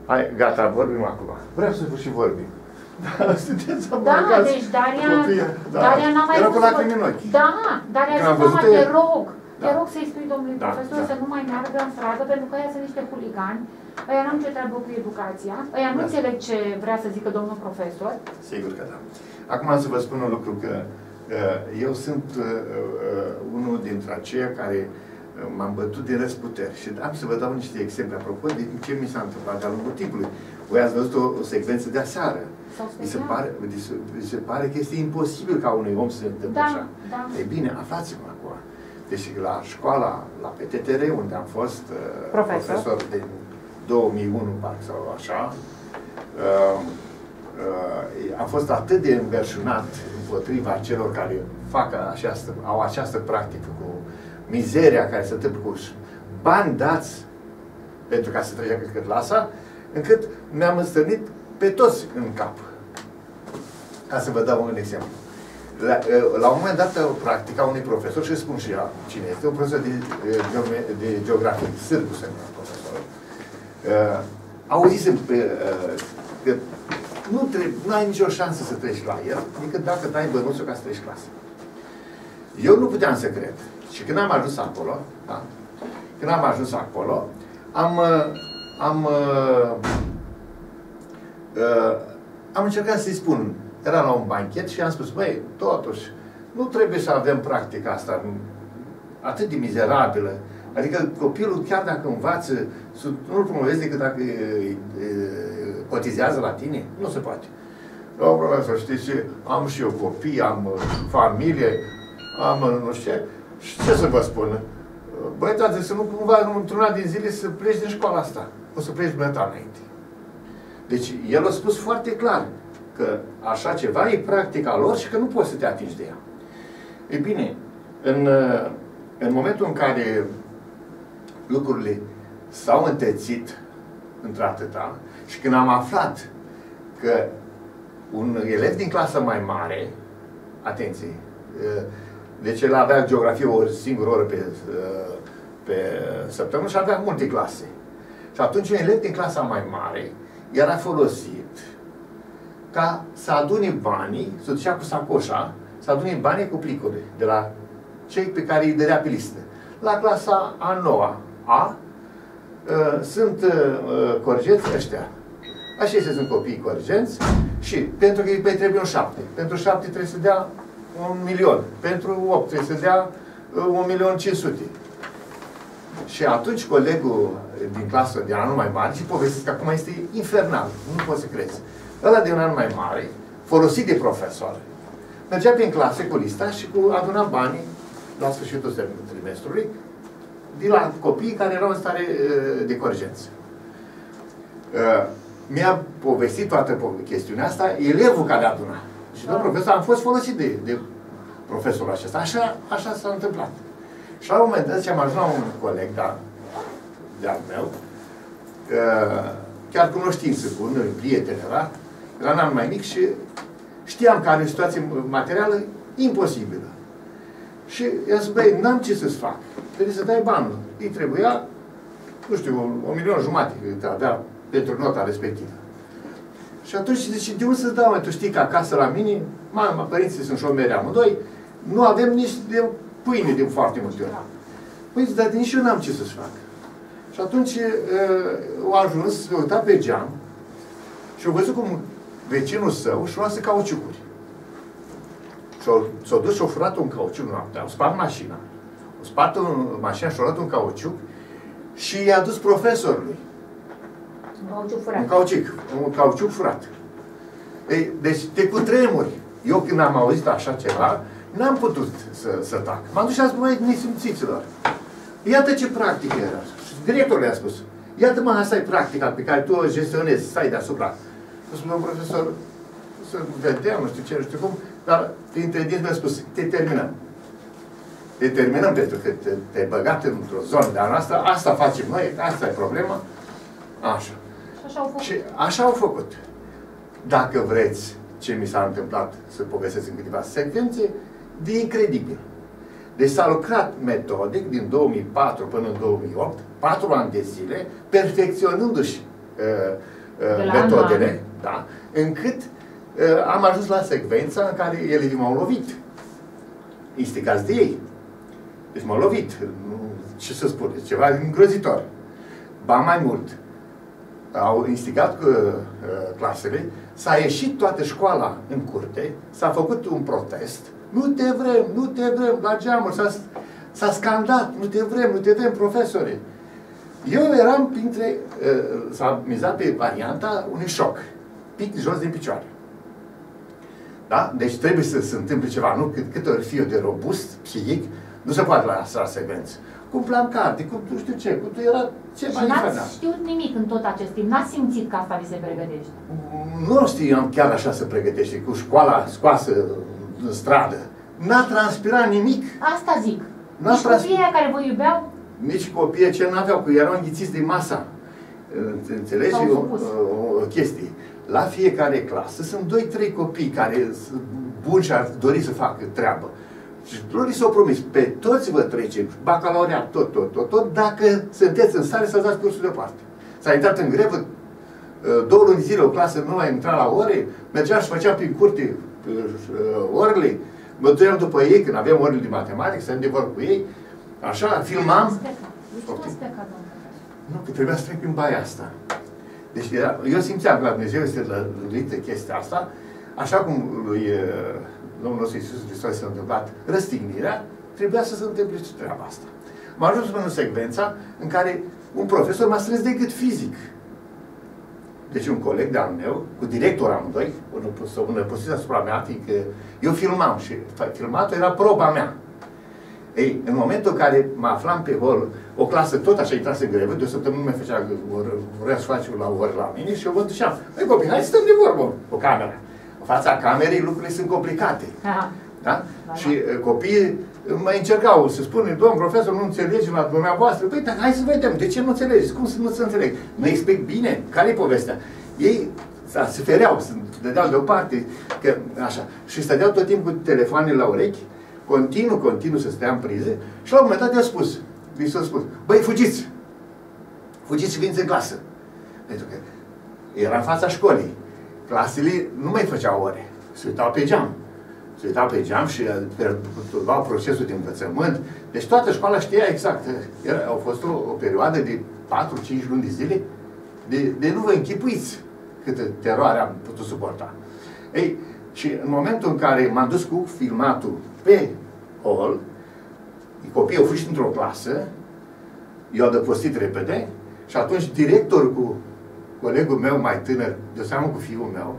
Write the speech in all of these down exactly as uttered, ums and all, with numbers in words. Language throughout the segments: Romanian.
Hai, gata, vorbim acum. Vreau să și vorbim. Da, sunteți Da, deci Daria, da. Lacrimi n-a mai Era cu fost... lacrimi în ochi. Da, Daria a zis, mama, te rog, da. te rog să-i spui domnului da, profesor da. să nu mai meargă în stradă, pentru că ăia sunt niște huligani, ăia nu au nicio treabă cu educația, ăia nu da. înțeleg ce vrea să zică domnul profesor. Sigur că da. Acum să vă spun un lucru, că uh, eu sunt uh, uh, unul dintre aceia care m-am bătut din răsputeri și am să vă dau niște exemple apropo de ce mi s-a întâmplat de-a lungul timpului. Voi ați văzut o, o secvență de aseară. Mi se, pare, mi se pare că este imposibil ca unui om să se întâmple da, așa. Da. Ei bine, aflați-mă acum. Deci la școala, la P T T R, unde am fost uh, profesor. profesor de două mii unu, parcă sau așa, uh, uh, am fost atât de înverșunat împotriva celor care fac această, au această practică cu mizeria care se întâmplă cu bani dați pentru ca să trecească clasa, încât mi-am înstărnit pe toți în cap. Ca să vă dau un exemplu. La, la un moment dat, practica unui profesor, și spun și ea cine este, un profesor de, de, de geografie, Sârbu se numea profesor, uh, auzisem pe, uh, că nu, trebuie, nu ai nicio șansă să treci la el, decât dacă dai bănuțul ca să treci clasă. Eu nu puteam să cred. Și când am ajuns acolo, da? Când am ajuns acolo, am, am, uh, uh, am încercat să-i spun, era la un banchet și am spus, băi, totuși, nu trebuie să avem practica asta atât de mizerabilă. Adică copilul, chiar dacă învață, nu-l promovezi decât dacă cotizează la tine. Nu se poate. La un profesor, știți ce? Am și eu copii, am familie, am nu știu ce. Și ce să vă spun? Băi, tată, să nu cumva într-una din zile să pleci din școala asta. O să pleci dumneata înainte. Deci, el a spus foarte clar că așa ceva e practica lor și că nu poți să te atingi de ea. Ei bine, în, în momentul în care lucrurile s-au întețit într-atâta și când am aflat că un elev din clasă mai mare, atenție, deci el avea geografie o singură oră pe, pe săptămână și avea multe clase. Și atunci un elev din clasa mai mare era folosit ca să adune banii, să ducea cu sacoșa, să adune banii cu plicurile de la cei pe care îi dădea pe listă. La clasa a noua A sunt corgenți ăștia. Așa sunt copiii corgenți și pentru că îi trebuie un șapte. Pentru șapte trebuie să dea un milion. Pentru opt trebuie să dea un milion cinci sute. Și atunci colegul din clasă de anul mai mare, și povestesc că acum este infernal, nu poți să crezi. Ăla de un an mai mare, folosit de profesor, mergea prin clase cu lista și cu aduna banii la sfârșitul trimestrului de la copiii care erau în stare de corgență. Mi-a povestit toată chestiunea asta elevul care aduna. Și domnul profesor, am fost folosit de, de profesorul acesta. Așa, așa s-a întâmplat. Și la un moment dat, am ajuns la un coleg de-al meu, chiar cunoștință cu un prieten era, era un an mai mic și știam că are o situație materială imposibilă. Și i-a zis, băi, n-am ce să-ți fac. Trebuie să dai banul. Îi trebuia, nu știu, o, o milion jumate te avea pentru nota respectivă. Și atunci zice, de unde să dau, mă? Tu știi că acasă la mine, mama, părinții sunt șomeri amândoi, nu avem nici de pâine de foarte multe ori. Păi, dar nici eu n-am ce să-ți fac. Și atunci uh, a ajuns, s-a uitat pe geam și a văzut cum vecinul său și luase cauciucuri. S-a dus și a furat un cauciuc noaptea, a spart mașina. A spart un, mașina și a luat un cauciuc și i-a dus profesorului. Un cauciuc furat. Un cauciuc, un cauciuc furat. Ei, deci te cutremuri. Eu când am auzit așa ceva, n-am putut să, să tac. M-am dus și am spus, măi, nesimțiților. Iată ce practică era. Și directorul le-a spus, iată mă, asta e practica pe care tu o gestionezi, stai deasupra. A spus, domnul profesor, să vedem, nu știu ce, nu știu cum, dar dintre dinți mi-a spus, te terminăm. Te terminăm pentru că te, te-ai băgat într-o zonă de-a noastră, asta facem noi, asta e problema. Așa. Și așa au făcut. Și așa au făcut. Dacă vreți ce mi s-a întâmplat să povestesc în câteva secvențe, de incredibil. Deci s-a lucrat metodic din două mii patru până în două mii opt, patru ani de zile, perfecționându-și uh, uh, metodele, da, încât uh, am ajuns la secvența în care elevii m-au lovit. Instigați de ei. Deci m-au lovit. Ce să spun, ceva îngrozitor. Ba mai mult, au instigat uh, clasele, s-a ieșit toată școala în curte, s-a făcut un protest, nu te vrem, nu te vrem, la geamuri, s-a scandat, nu te vrem, nu te vrem, profesore. Eu eram printre, uh, s-a mizat pe varianta unui șoc, pic jos din picioare. Da? Deci trebuie să se întâmple ceva, nu? Cât, cât ori fi eu de robust, psihic, nu se poate la asta secvență. Cu plan carte, cu nu știu ce, cu era ce mai diferit. Și n-ați știut nimic în tot acest timp, n-ați simțit că asta vi se pregătește? Nu știam chiar așa să pregătește, cu școala scoasă în stradă. N-a transpirat nimic. Asta zic. Nici copiii care vă iubeau? Nici copiii ce n-aveau, că erau înghițiți de masa. Înțelegi o, o, o chestie. La fiecare clasă sunt doi trei copii care sunt buni și ar dori să facă treabă. Și Florii s-au promis, pe toți vă trece, bacalaureat, tot, tot, tot, tot, dacă sunteți în stare să dați cursul deoparte. S-a intrat în grevă, două luni zile, o clasă nu mai intra la ore, mergeam și făceam prin curte orele, mă duceam după ei, când aveam orele de matematică, să de vorbă cu ei, așa, filmam. Nu, că trebuia să trec prin baia asta. Deci era, eu simțeam că Dumnezeu este lăluită chestia asta, așa cum lui Domnul nostru Iisus Hristos s-a întâmplat răstignirea, trebuia să se întâmple și treaba asta. M-a ajuns până în secvența în care un profesor m-a strâns de gât fizic. Deci un coleg de-al meu, cu director amândoi, un năpustit asupra mea, fiindcă eu filmam și filmatul era proba mea. Ei, în momentul în care mă aflam pe hol, o clasă tot așa intrase în grevă, de o săptămână nu mai făcea, vrea să face la ori la mine și eu vă duceam. Ei, copii, hai să stăm de vorbă cu camera. În fața camerei lucrurile sunt complicate. Aha. Da? Da, și uh, copiii mai încercau să spună, domn profesor, nu înțelegem la dumneavoastră. Păi, dar hai să vedem, de ce nu înțelegeți? Cum să nu se înțeleg? Mă explic bine? Care e povestea? Ei se fereau, se dădeau deoparte, că, așa, și stădeau tot timpul cu telefoanele la urechi, continuu, continuu să stea în prize și la un moment dat i-a spus, i s-a spus, băi, fugiți! Fugiți și veniți în clasă. Pentru că era în fața școlii. Clasele nu mai făceau ore. Se uitau pe geam. Se uitau pe geam și luau procesul de învățământ. Deci toată școala știa exact. Era, au fost o, o perioadă de patru cinci luni de zile de, de nu vă închipuiți câtă teroare am putut suporta. Ei, și în momentul în care m-am dus cu filmatul pe hol, copiii au fost într-o clasă, eu am adăpostit repede și atunci directorul cu colegul meu mai tânăr, de seamă cu fiul meu,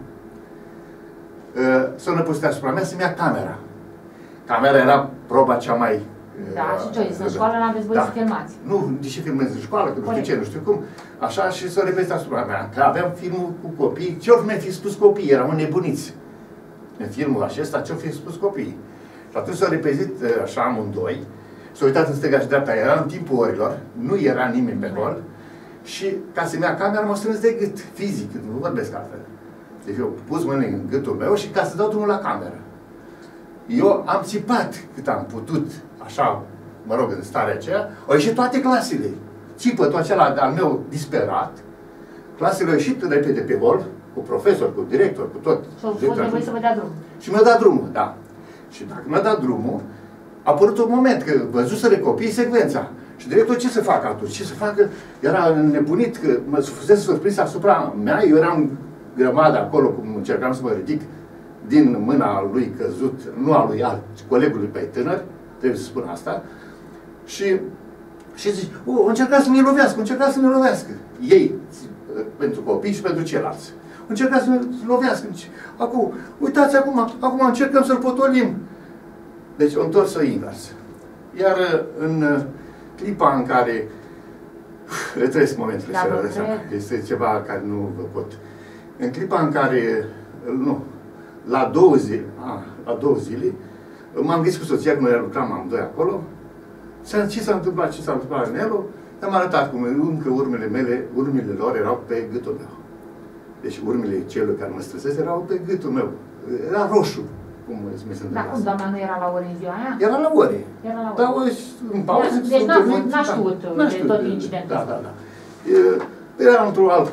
s-a năpustit asupra mea să-mi ia camera. Camera era proba cea mai... Da, și ce în școală n-aveți voie să filmați. Nu, de ce filmez în școală, că nu știu ce, nu știu cum. Așa și s-a repetit asupra mea, că aveam filmul cu copii. Ce-or mi-a fi spus copiii? Erau nebuniți. În filmul acesta, ce-or fi spus copiii? Și atunci s-a repetit așa amândoi, s-a uitat în stânga și dreapta, era în timpul orilor, nu era nimeni pe hol. Și ca să-mi ia camera, m-a strâns de gât, fizic, nu vorbesc altfel. Deci eu pus mâna în gâtul meu și ca să dau drumul la cameră. Eu am țipat cât am putut, așa, mă rog, în starea aceea, au ieșit toate clasele. Țipătul acela al meu disperat, clasele au ieșit repede pe hol, cu profesor, cu director, cu tot. Și au fost nevoie să vă dea drumul. Și mi-a dat drumul, da. Și dacă mi-a dat drumul, a apărut un moment, că văzuseră copiii secvența. Și directorul ce să facă atunci? Ce să facă? Era nebunit, că mă fusese surprins asupra mea, eu eram grămadă acolo, cum încercam să mă ridic din mâna lui căzut, nu a lui alt, colegului pe tânăr, trebuie să spun asta, și, și zici, o, încerca să ne lovească, încerca să ne lovească. Ei, pentru copii și pentru ceilalți. Încerca să ne lovească. Acum, uitați, acum, acum încercăm să-l potolim. Deci, o întors-o invers. Iar în clipa în care trăiesc momentele da, este ceva care nu vă pot. În clipa în care, nu, la două zile, a, la două zile, m-am gândit cu soția, că noi lucram amândoi acolo, ce s-a întâmplat, ce s-a întâmplat în el, am arătat cum încă urmele mele, urmele lor erau pe gâtul meu. Deci urmele celor care mă străsesc erau pe gâtul meu. Era roșu. Cum mi se Dar cum, doamna nu era la ore în ziua aia? Era la ore. Era la ore. Dar în pauză... Deci n-a știut de tot incidentul. Da, da, da. Era într-un alt corp,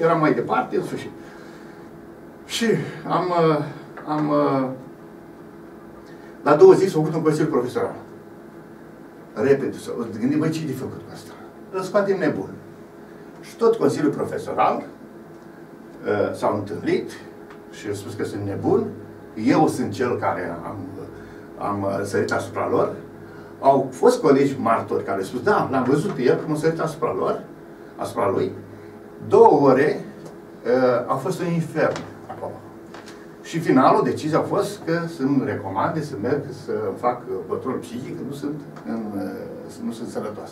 eram mai departe, în sfârșit. Și am, am la două zile s-a făcut un consiliu profesoral. Repede, s-a gândit, băi, ce-i de făcut cu asta? Îl scoatem nebun. Și tot consiliul profesoral uh, s-au întâlnit și au spus că sunt nebun. Eu sunt cel care am, am sărit asupra lor. Au fost colegi martori care au spus, da, l-am văzut pe el cum a sărit asupra lor, asupra lui. Două ore uh, a fost un infern acolo. Și finalul, decizia a fost că să-mi recomande să merg să fac control psihic, că nu sunt, în, nu sunt sănătos.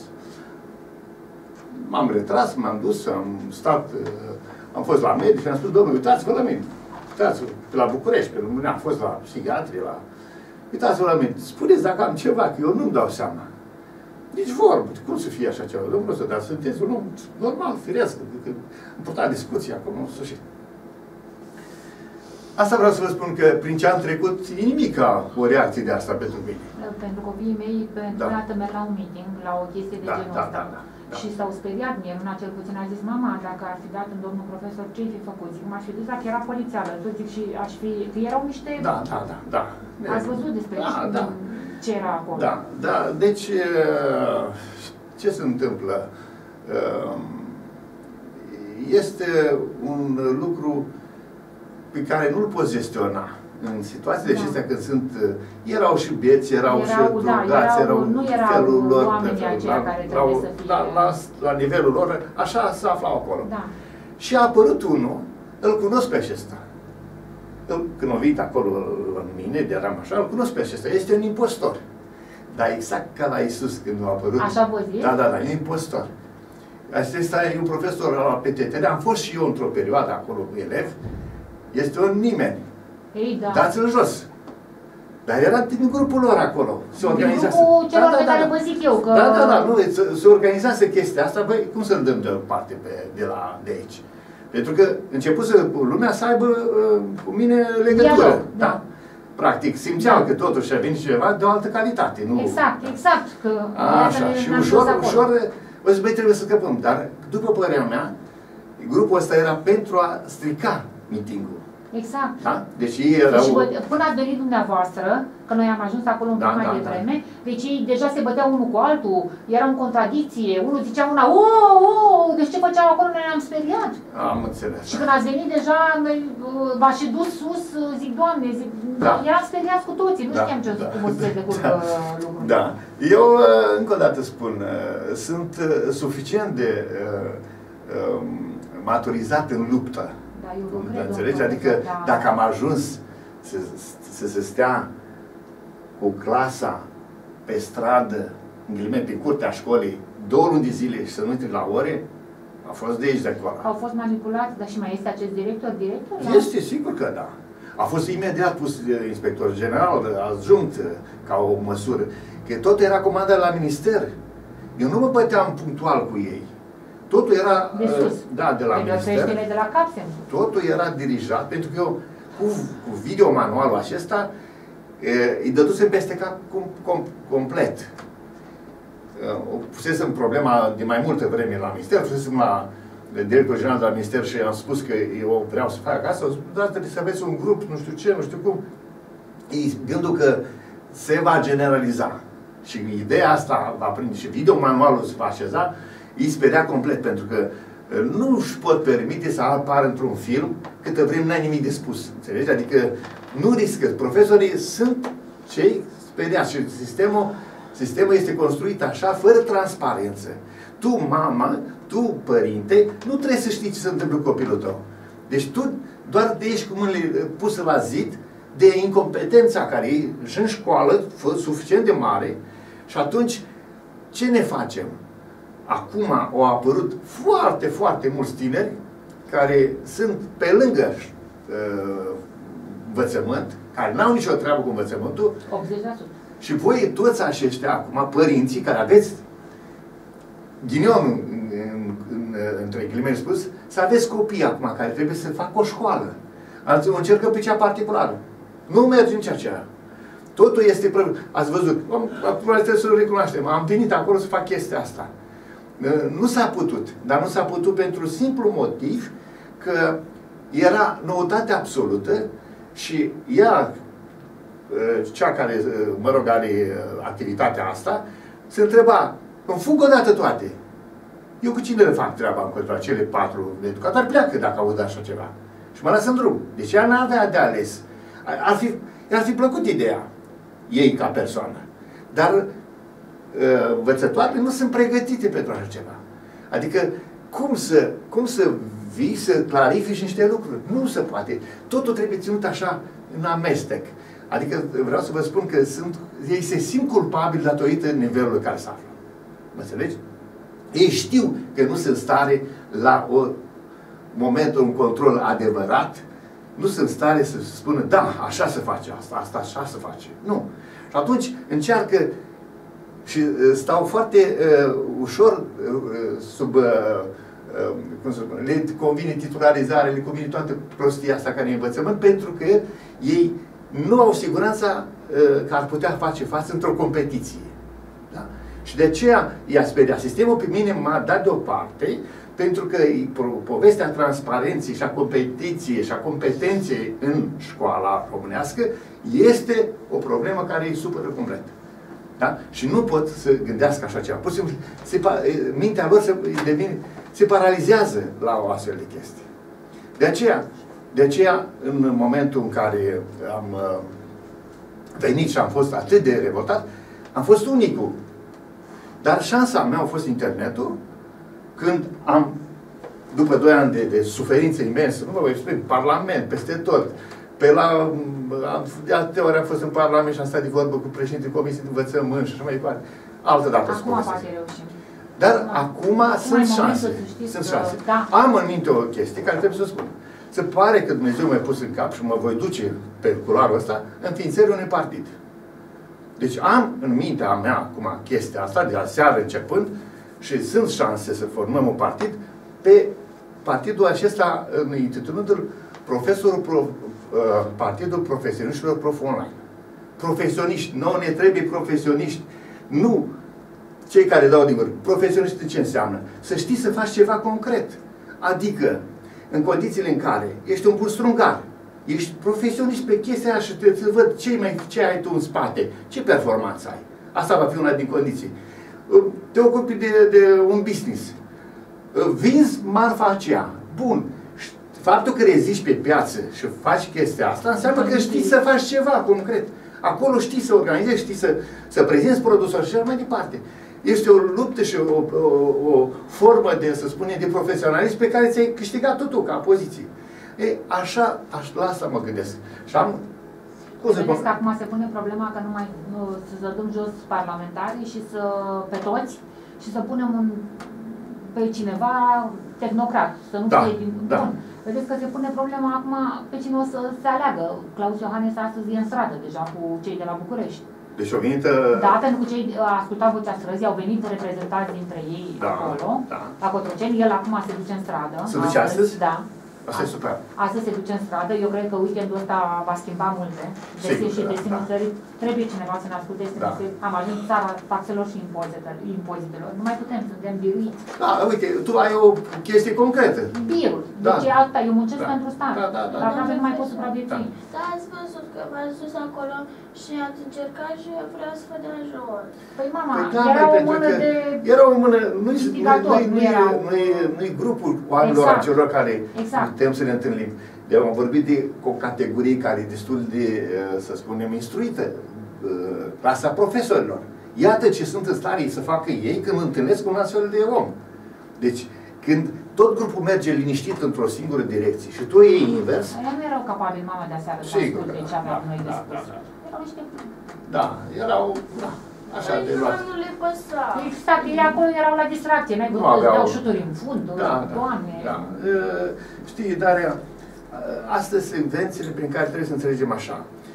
M-am retras, m-am dus, am stat, am fost la medic și am spus, domnule, uitați-vă la mine. Uitați-vă la București, pe mine am fost la psihiatrie, la... Uitați-vă la mine. Spuneți dacă am ceva, că eu nu-mi dau seama. Nici vorbă. Cum să fie așa ceva? Domnule, să dar sunteți un om normal, firesc. Am purtat discuția acum, în sfârșit. Asta vreau să vă spun că prin ce am trecut, e nimic ca o reacție de asta pentru mine. Pentru copiii mei, pentru da. dată merg la un meeting, la o chestie de da, genul da, ăsta. da, da, da. Și s-au speriat, mie, luna cel puțin, a zis, mama, dacă ar fi dat în domnul profesor, ce-i fi făcut? Zic, m-aș fi dus dacă era polițială, tot zic, și aș fi, că erau niște... Da, da, da, da. Ați văzut despre da, da. ce era acolo. Da, da, deci, ce se întâmplă? Este un lucru pe care nu-l poți gestiona. În situațiile da. acestea când sunt... Erau și beți, erau, erau și drogați, da, erau, erau nu erau felul lor, oamenii aceia la, care trebuie la, să fie... La, la, la nivelul lor, așa se aflau acolo. Da. Și a apărut unul, îl cunosc pe acesta. El, când a venit acolo în mine, de eram așa, îl cunosc pe acesta. Este un impostor. Dar exact ca la Iisus când a apărut... Așa vă zic? Da, da, da, e un impostor. Acesta e un profesor la P T T. Am fost și eu într-o perioadă acolo cu elevi. Este un nimeni. Ei, da. Dați-l jos. Dar era din grupul lor acolo. Se organizase. Din grupul celor da, da, pe da, care da. vă zic eu că... Da, da, da, nu, se, se organizase chestia asta, băi, cum să-l dăm deoparte pe, de, la, de aici? Pentru că începuse lumea să aibă uh, cu mine legătură. Dialog, da. da. Practic, simțeau da. că totuși a venit ceva de o altă calitate. Nu... Exact, exact. Că așa, și ușor, ușor, o să băi, trebuie să scăpăm. Dar, după părerea mea, grupul ăsta era pentru a strica mitingul. Exact. Da? Deci ei erau... Și până ați venit dumneavoastră, că noi am ajuns acolo un pic da, mai da, devreme, da. Deci ei deja se băteau unul cu altul, era în contradicție, unul zicea una, o, o, deci ce făceau acolo, noi ne-am speriat. Am înțeles. Și când ați venit deja, v-aș și dus sus, zic, Doamne, zic, da. eram speriați cu toții, nu da, știam ce, da, cum o să se decurcă da, lucrurile. Da. Eu, încă o dată spun, sunt suficient de uh, uh, maturizat în luptă. Da, eu nu cred, înțelegi? Adică da. dacă am ajuns să, să se stea cu clasa pe stradă, în ghilimele, pe curtea școlii, două luni de zile și să nu intri la ore, a fost de aici de acolo. Au fost manipulați, dar și mai este acest director? director este, da? Sigur că da. A fost imediat pus de inspector general, adjunct, ca o măsură. Că totul era comandat la minister. Eu nu mă băteam punctual cu ei. Totul era, de sus. Da, de la de minister. De la capsen. Totul era dirijat, pentru că eu, cu, cu videomanualul acesta, e, îi dădusem peste cap cum, com, complet. O pusesem problema de mai multă vreme la minister, pusesem la directorul general de la minister și am spus că eu vreau să fac asta, au spus, dar trebuie să aveți un grup, nu știu ce, nu știu cum. E gândul că se va generaliza. Și ideea asta va prinde și videomanualul se va așeza, îi speria complet, pentru că nu își pot permite să apară într-un film câtă vreme n-ai nimic de spus. Înțelegi? Adică nu riscă. Profesorii sunt cei speriați și sistemul, sistemul este construit așa, fără transparență. Tu, mama, tu, părinte, nu trebuie să știi ce se întâmplă cu copilul tău. Deci tu doar de ești cu mâinile puse la zid de incompetența care e și în școală, suficient de mare, și atunci ce ne facem? Acum au apărut foarte, foarte mulți tineri care sunt pe lângă uh, învățământ, care n-au nicio treabă cu învățământul. optzeci la sută. Și voi toți aceștia acum, părinții care aveți ghinion, în, în, în, între ghilimele spus, să aveți copii acum care trebuie să facă o școală. Alții o încercă pe cea particulară. Nu merge în ceea. Totul este prăvit. Ați văzut, acum trebuie să recunoaștem, am venit acolo să fac chestia asta. Nu s-a putut, dar nu s-a putut pentru simplu motiv că era noutate absolută și ea, cea care, mă rog, are activitatea asta, se întreba, îmi fug odată toate. Eu cu cine le fac treaba în continuare? Cele patru educatori pleacă dacă aud așa ceva. Și mă lasă în drum. Deci ea n-avea de ales. Ar fi, ar fi plăcut ideea ei ca persoană. Dar învățătoarele nu sunt pregătite pentru așa ceva. Adică, cum să, cum să vii să clarifici niște lucruri? Nu se poate. Totul trebuie ținut așa în amestec. Adică vreau să vă spun că sunt, ei se simt culpabili datorită nivelului în care se află. Mă înțelegi? Ei știu că nu sunt stare la o momentul, un control adevărat, nu sunt stare să spună, da, așa se face asta, asta așa se face. Nu. Și atunci încearcă și stau foarte uh, ușor uh, sub, uh, uh, cum să spun, le convine titularizare, le convine toată prostia asta care e învățământ, pentru că ei nu au siguranța uh, că ar putea face față într-o competiție. Da? Și de aceea i-a speriat. Sistemul pe mine m-a dat deoparte, pentru că povestea transparenței și a competiției și a competenței în școala românească este o problemă care îi supără complet. Da? Și nu pot să gândească așa ceva. Pur și simplu, se, mintea lor se, devine, se paralizează la o astfel de chestie. De aceea, de aceea, în momentul în care am uh, venit și am fost atât de revoltat, am fost unicul. Dar șansa mea a fost internetul, când am, după doi ani de, de suferință imensă, nu mă voi spune, în Parlament, peste tot, pe la, am, de alte ori am fost în Parlament și am stat de vorbă cu președintele Comisiei de Învățământ și așa mai departe. Altă dată acum poate reușim. Dar da. acum, acum sunt șanse. Sunt șanse. Da. Am în minte o chestie care trebuie să o spun. Se pare că Dumnezeu m-a pus în cap și mă voi duce pe culoarul ăsta înființării unui partid. Deci am în mintea mea acum chestia asta, de aseară începând, și sunt șanse să formăm un partid pe partidul acesta, intitulându-l Profesorul Pro, uh, Partidul Profesioniștilor Prof Online. Profesioniști. Nouă ne trebuie profesioniști. Nu cei care dau din gură. Profesioniști ce înseamnă? Să știi să faci ceva concret. Adică, în condițiile în care ești un burstrungar, ești profesionist pe chestia aia și trebuie să văd ce, mai, ce ai tu în spate, ce performanță ai. Asta va fi una din condiții. Te ocupi de, de un business. Vinzi marfa aceea. Bun. Faptul că reziști pe piață și faci chestia asta înseamnă că știi să faci ceva concret. Acolo știi să organizezi, știi să, să prezinți produsul și așa mai departe. Este o luptă și o, o, o formă de, să spunem, de profesionalism pe care ți-ai câștigat-o tu ca poziție. E, așa, așa, la asta mă gândesc. Și am... Cum se Vedeți că acum se pune problema că nu mai nu, să dăm jos parlamentarii și să, pe toți, și să punem un, pe cineva tehnocrat, să nu da, fie din... Da. Bun. Vedeți că se pune problema acum pe cine o să se aleagă. Claus Iohannis astăzi e în stradă deja cu cei de la București. Deci au venit... Da, pentru că cei ascultau Vocea Străzii, au venit reprezentanți dintre ei da, acolo, da. la Cotroceni. El acum se duce în stradă. Se duce astăzi? Da. Asta e super. Astăzi se duce în stradă. Eu cred că weekendul ăsta va schimba multe. Desi și desințării. Trebuie cineva să ne asculte. Da. Am ajuns țara taxelor și impozitelor. Nu mai putem, suntem biruiți. Da, uite, tu ai o chestie concretă. Birul. Da. Deci asta, eu muncesc da. pentru stat. Da, da, da. Dar da, nu mai pot supraviețui. Da. da, ați văzut că v-ați dus acolo și ați încercat și eu vreau să vă dea jos. Păi mama, păi, da, era băi, o mână de... Era o mână, nu-i instigator, nu, nu era... Nu-i nu grupul oamenilor exact. acelor care exact. putem să ne întâlnim. De am vorbit de o categorie care e destul de, să spunem, instruită, clasa profesorilor. Iată ce sunt în stare să facă ei când întâlnesc un astfel de om. Deci, când tot grupul merge liniștit într-o singură direcție și tu e invers... Aia nu erau capabili, mama, de aseară să asculte ce aveam noi de spus. Erau niște... Da, erau... Da. Așa de luat. Nu le păsa. Exact, ei acolo erau la distracție, n-ai văzut că dau șuturi în fund, da, Doamne. Da, da. Știi, Daria, astăzi sunt invențiile prin care trebuie să înțelegem așa.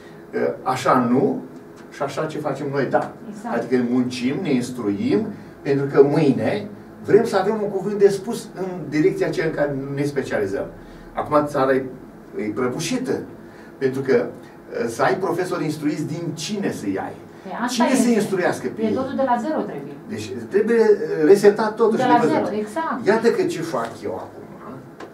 Așa nu și așa ce facem noi, da. Exact. Adică muncim, ne instruim, pentru că mâine vrem să avem un cuvânt de spus în direcția aceea în care ne specializăm. Acum țara e, e prăbușită, pentru că să ai profesori instruiți din cine să-i ai. Cine se instruiască pe ei? Totul de la zero trebuie. Deci trebuie resetat totul. De la zero, exact. Iată că ce fac eu acum.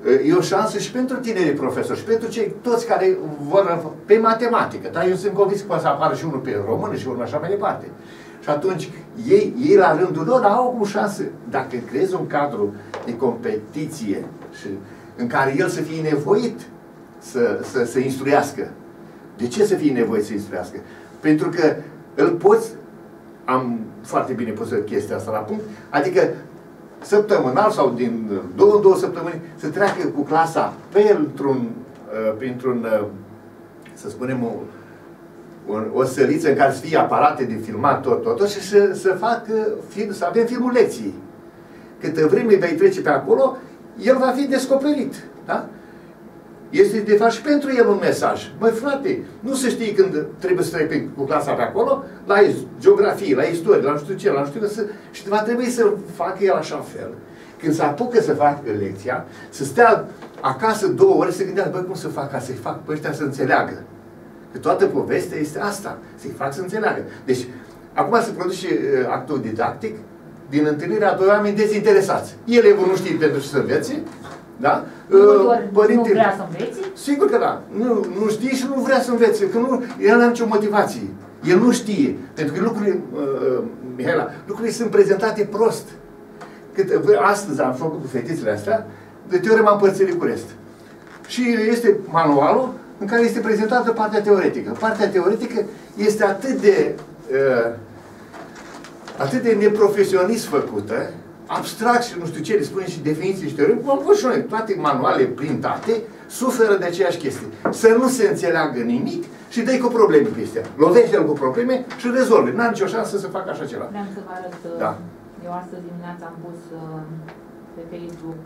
e o șansă și pentru tinerii profesori și pentru cei toți care vor pe matematică. Dar eu sunt convins că poate să apară și unul pe română și unul așa mai departe. Și atunci, ei, ei la rândul lor au o șansă. Dacă creezi un cadru de competiție și în care el să fie nevoit să, să, să instruiască. De ce să fie nevoit să instruiască? Pentru că îl poți, am foarte bine pus chestia asta la punct, adică săptămânal sau din două în două săptămâni să treacă cu clasa printr-un, printr-un să spunem, o, o, o săliță în care să fie aparate de filmat tot, tot, tot și să, să facă film, să avem filmul lecției. Câtă vreme vei trece pe acolo, el va fi descoperit. Da? Este de fapt și pentru el un mesaj. Băi frate, nu se știe când trebuie să treci cu clasa pe acolo, la geografie, la istorie, la nu știu ce, la nu știu ce, și va trebui să facă el așa fel. Când se apucă să facă lecția, să stea acasă două ore, să gândească, băi, cum să fac ca să-i fac pe ăștia să înțeleagă. Că toată povestea este asta, să-i fac să înțeleagă. Deci, acum se produce actul didactic din întâlnirea a doi oameni dezinteresați. Elevul nu știe pentru ce să învețe, da? Părinte, nu vrea să învețe? Sigur că da. Nu, nu știe și nu vrea să învețe, că nu, el nu are nicio motivație. El nu știe. Pentru că lucrurile, uh, Mihaela, lucrurile sunt prezentate prost. Cât, astăzi am făcut cu fetițele astea, de teorema împărțirii cu rest. Și este manualul în care este prezentată partea teoretică. Partea teoretică este atât de uh, atât de neprofesionist făcută, abstract și nu știu ce, le spune și definiții și teorii, am văzut și noi, toate manuale printate suferă de aceeași chestie. Să nu se înțeleagă nimic și dă-i cu probleme chestia. Lovește el cu probleme și rezolve. N-am nicio șansă să facă așa ceva. Vreau să vă arăt, da. Eu astăzi dimineața am pus pe Facebook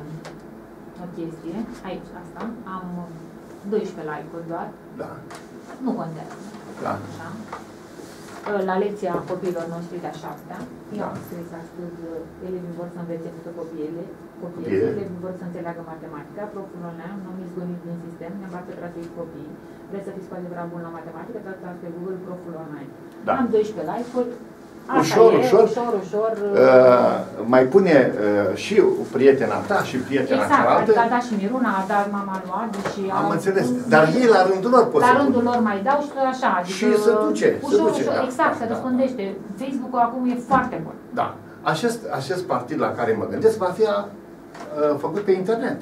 o chestie, aici, asta, am doisprezece like-uri doar. Da. Nu contează. Da. Așa. La lecția copiilor noștri de-a șaptea, eu da. am scris astăzi, elevii vor să învețe copiile, copiii, elevii vor să înțeleagă matematica, proful online, nu mi zgonit din sistem, ne învață gratuit copiii. Vreți să fiți cu adevărat bun la matematică, dați pe Google proful online. Da. Am doisprezece like-uri. Ușor, e, ușor, ușor, ușor. Uh, mai pune uh, și prietena ta și prietena exact, cealaltă. Exact, a dat și Miruna, a dat mama lui Adi și... Am înțeles, dar ei la rândul lor pot La să rândul pun. lor mai dau și tot așa. Adică și se duce, ușor, se duce. Ușor, da, exact, da, se da, răspândește. Da. Facebook-ul acum e foarte bun. Da. Acest, acest partid la care mă gândesc va fi a, a, făcut pe internet.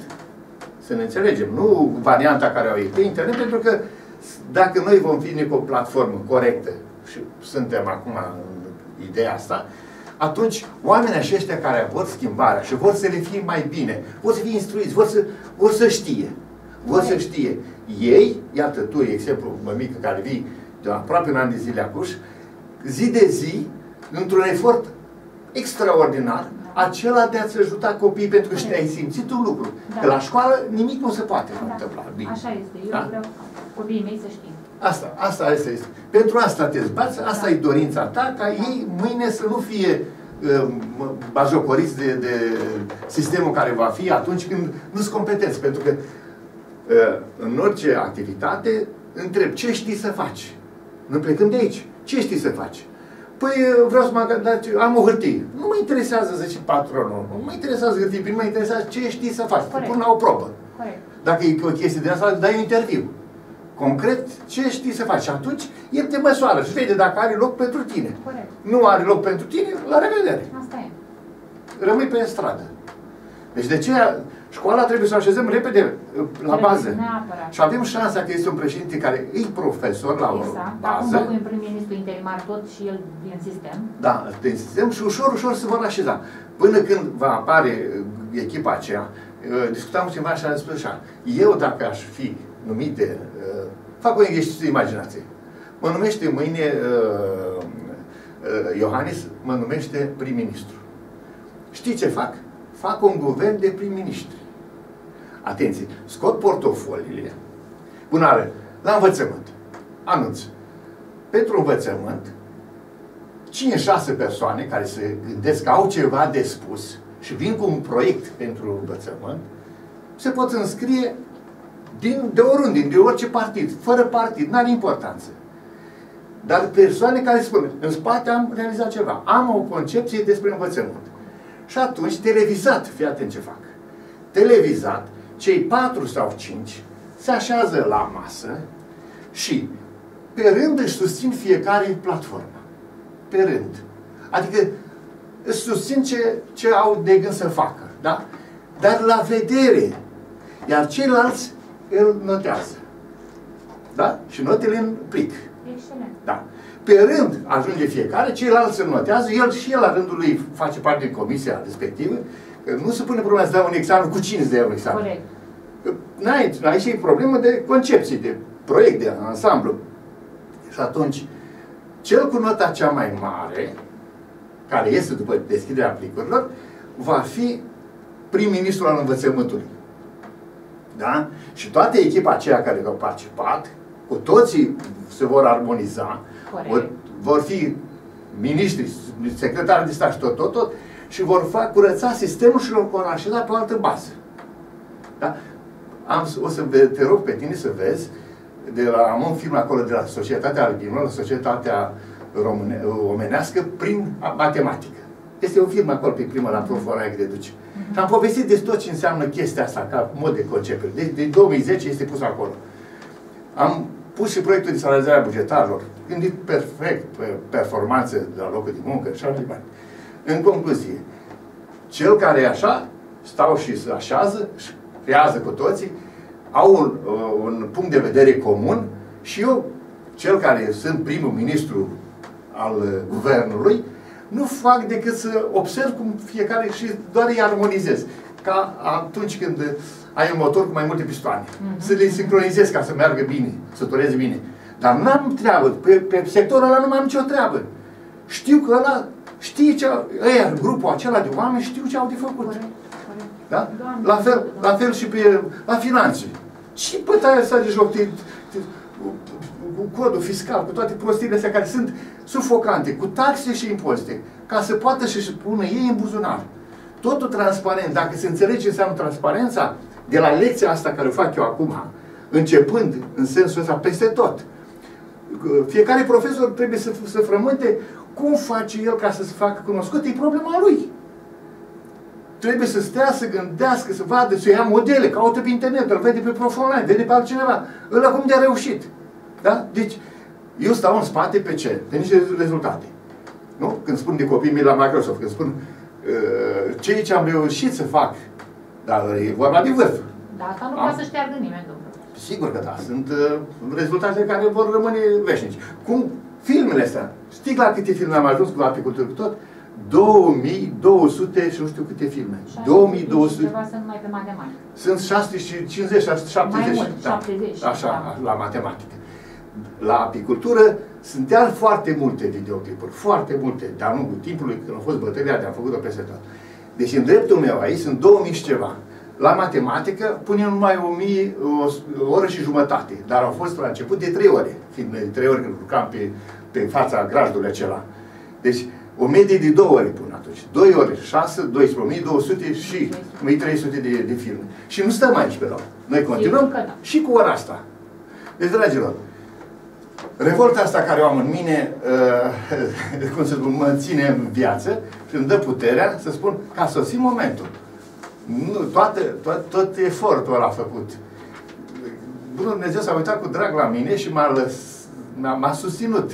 Să ne înțelegem. Nu varianta care au ei pe internet, pentru că dacă noi vom fi cu o platformă corectă și suntem acum în ideea asta, atunci oamenii aceștia care vor schimbarea și vor să le fie mai bine, vor să fie instruiți, vor să, vor să știe. Vor să știe. Ei, iată tu, exemplu, mămică care vii de aproape un an de zile acuș, zi de zi, într-un efort extraordinar, acela de a-ți ajuta copiii, pentru că și ai simțit un lucru. Da. Că la școală nimic nu se poate da. întâmpla. Bine. Așa este. Eu da? vreau copiii mei să știe. Asta, asta este. Pentru asta te zbați, asta da. e dorința ta, ca da. ei mâine să nu fie uh, bajocoriți de, de sistemul care va fi atunci când nu sunt competenți. Pentru că uh, în orice activitate întreb ce știi să faci. Nu plecăm de aici. Ce știi să faci? Păi vreau să mă am o hârtie. Nu mă interesează, zice patronul. Nu mă interesează hârtie, mă interesează ce știi să faci. Corect. Pun la o probă. Corect. Dacă e o chestie de asta, dai un interviu. Concret, ce știi să faci. Și atunci, el te măsoară și vede dacă are loc pentru tine. Corect. Nu are loc pentru tine, la revedere. Asta e. Rămâi pe stradă. Deci de ce școala trebuie să o așezăm repede la bază. Neapărat. Și avem șansa că este un președinte care e profesor la exact. o bază. Acum, cu prim-ministru interimar, tot și el din sistem. Da, din sistem și ușor, ușor se vor așeza. Până când va apare echipa aceea, discutam cu cineva și am spus așa, eu dacă aș fi numit de, fac o exercițiu de imaginație. Mă numește mâine uh, uh, Iohannis, mă numește prim-ministru. Știi ce fac? Fac un guvern de prim-ministri. Atenție, scot portofoliile. Bună oară, la învățământ. Anunț. Pentru învățământ, cinci șase persoane care se gândesc că au ceva de spus și vin cu un proiect pentru învățământ, se pot înscrie din, de oriunde, din de orice partid, fără partid, n-are importanță. Dar persoane care spun, în spate am realizat ceva, am o concepție despre învățământ. Și atunci, televizat, fii atent ce fac. Televizat, cei patru sau cinci se așează la masă și pe rând își susțin fiecare platformă. Pe rând. Adică își susțin ce, ce au de gând să facă. Da? Dar la vedere. Iar ceilalți îl notează. Da? Și notele în plic. Excelent. Da. Pe rând ajunge fiecare, ceilalți îl notează, el și el la rândul lui face parte din comisia respectivă. Că nu se pune problema să dea un examen cu cine să dea un examen. Corect. N-ai, ai și problemă de concepție, de proiect, de ansamblu. Și atunci, cel cu nota cea mai mare, care este după deschiderea aplicurilor, va fi prim-ministrul al învățământului. Da? Și toată echipa aceea care au participat, cu toții se vor armoniza, vor, vor fi miniștri, secretari de stat și tot, tot, tot, și vor fa, curăța sistemul și îl vor așeza pe o altă bază. Da? Am, o să te rog pe tine să vezi, de la, am un film acolo de la Societatea Albinilor, la Societatea Române, Omenească, prin matematică. Este un film acolo pe prima la Proforaie de duce. Și am povestit de tot ce înseamnă chestia asta, ca mod de concepere. De, de două mii zece este pus acolo. Am pus și proiectul de salarizare a bugetarilor, gândit perfect pe performanțe de la locul de muncă și așa mai departe. În concluzie, cel care e așa, stau și se așează, și creează cu toții, au un, un punct de vedere comun și eu, cel care sunt primul ministru al guvernului, nu fac decât să observ cum fiecare și doar îi armonizez. Ca atunci când ai un motor cu mai multe pistoane. Mm-hmm. Să le sincronizez ca să meargă bine, să tureze bine. Dar n-am treabă. Pe, pe sectorul ăla nu mai am nicio treabă. Știu că ăla știe ce... Ăia, grupul acela de oameni știu ce au de făcut. Corect. Da? La fel, la fel și pe la finanțe. Și bătaia asta de joc de, de, cu codul fiscal, cu toate prostiile astea care sunt sufocante, cu taxe și impozite, ca să poată să-și pună ei în buzunar. Totul transparent. Dacă se înțelege ce înseamnă transparența, de la lecția asta care o fac eu acum, începând în sensul ăsta peste tot, fiecare profesor trebuie să, să frământe cum face el ca să se facă cunoscut, e problema lui. Trebuie să stea, să gândească, să vadă, să ia modele, caută pe internet, îl vede pe prof online, vede pe altcineva, ăla cum de-a reușit. Da? Deci, eu stau în spate pe ce? Pe niște rezultate. Nu? Când spun de copiii mei la Microsoft, când spun uh, ceea ce am reușit să fac, dar e vorba de vârf. Da, asta nu poate să șteargă nimeni, domnule. Sigur că da. Sunt uh, rezultate care vor rămâne veșnici. Cum filmele astea. Știi la câte filme am ajuns cu apicultură cu tot? două mii două sute și nu știu câte filme. două mii două sute. Ceva sunt numai pe matematică. Sunt șase sute cincizeci, șase sute șaptezeci. Mai mult, da. șaptezeci. Așa, da. la matematică. La apicultură sunt chiar foarte multe videoclipuri. Foarte multe. De-a lungul timpului, când a fost bătălia, de-am făcut-o peste tot. Deci în dreptul meu aici sunt două mii și ceva. La matematică punem numai o mie, o, o oră și jumătate. Dar au fost la început de trei ore. Fiind de trei ore când lucram pe, pe fața grajdului acela. Deci o medie de două ore până atunci. Doi ore, șase, doisprezece, o mie două sute și o mie trei sute de, de filme. Și nu stăm aici pe loc. Noi continuăm da. Și cu ora asta. Deci, dragilor, revolta asta care o am în mine, uh, cum să spun, mă ține în viață și îmi dă puterea să spun că a sosit momentul. Nu, toate, tot, tot efortul ăla făcut. Bunul Dumnezeu s-a uitat cu drag la mine și m-a lăsat. M-a susținut.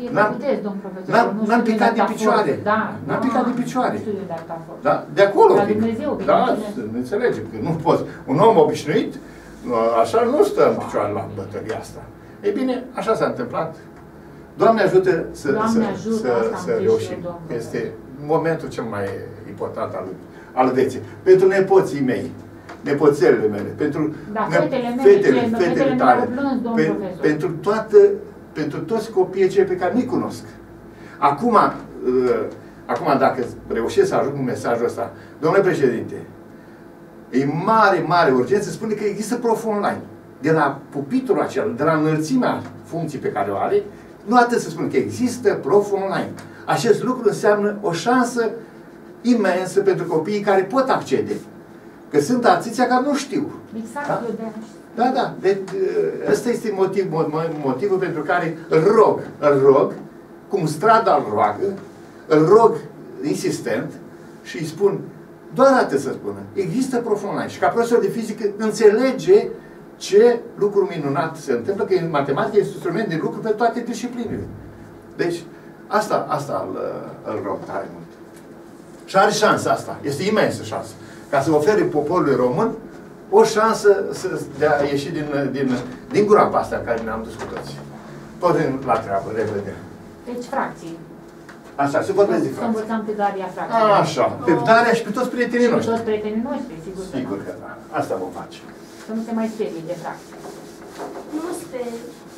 N-am picat de picioare. N-am picat de picioare. Da? De acolo. Da, nu înțelegem. Că nu poți. Un om obișnuit, așa nu stă în picioare la bătălia asta. Ei bine, așa s-a întâmplat. Doamne ajută să, Doamne să, ajută, să, să reușim. Este momentul cel mai important al, al vieții. Pentru nepoții mei, nepoțelele mele, pentru da, fetele mele, fetele, fetele, fetele tale, plâns, pe, pentru toată pentru toți copiii cei pe care nu-i cunosc. Acum, uh, acum, dacă reușesc să ajung cu mesajul ăsta, domnule președinte, e mare, mare urgență, spune că există prof online. De la pupitrul acela, de la înălțimea funcției pe care o are, nu atât să spun că există prof online. Acest lucru înseamnă o șansă imensă pentru copiii care pot accede. Că sunt atâția care nu știu. Exact, da? eu de Da, da. Deci, ăsta este motiv, motivul pentru care îl rog, îl rog, cum strada îl roagă, îl rog insistent și îi spun, Doar atât să spună. Există proful online. Și ca profesor de fizică înțelege ce lucru minunat se întâmplă, că matematica este instrument de lucru pe toate disciplinele. Deci, asta, asta îl, îl rog tare mult. Și are șansa asta. Este imensă șansă. Ca să ofere poporului român o șansă să, de a ieși din, din, din groapa asta care ne-am dus cu toți. Tot în, la treabă, repede. Deci fracții. Așa, se vorbesc de Să fracții. învățăm pe Daria fracții. Așa, pe Daria și pe toți prietenii Și noștri. toți prietenii noștri, sigur. Sigur că da. Asta vom face. Să nu se mai sperie de fracții. Nu sper.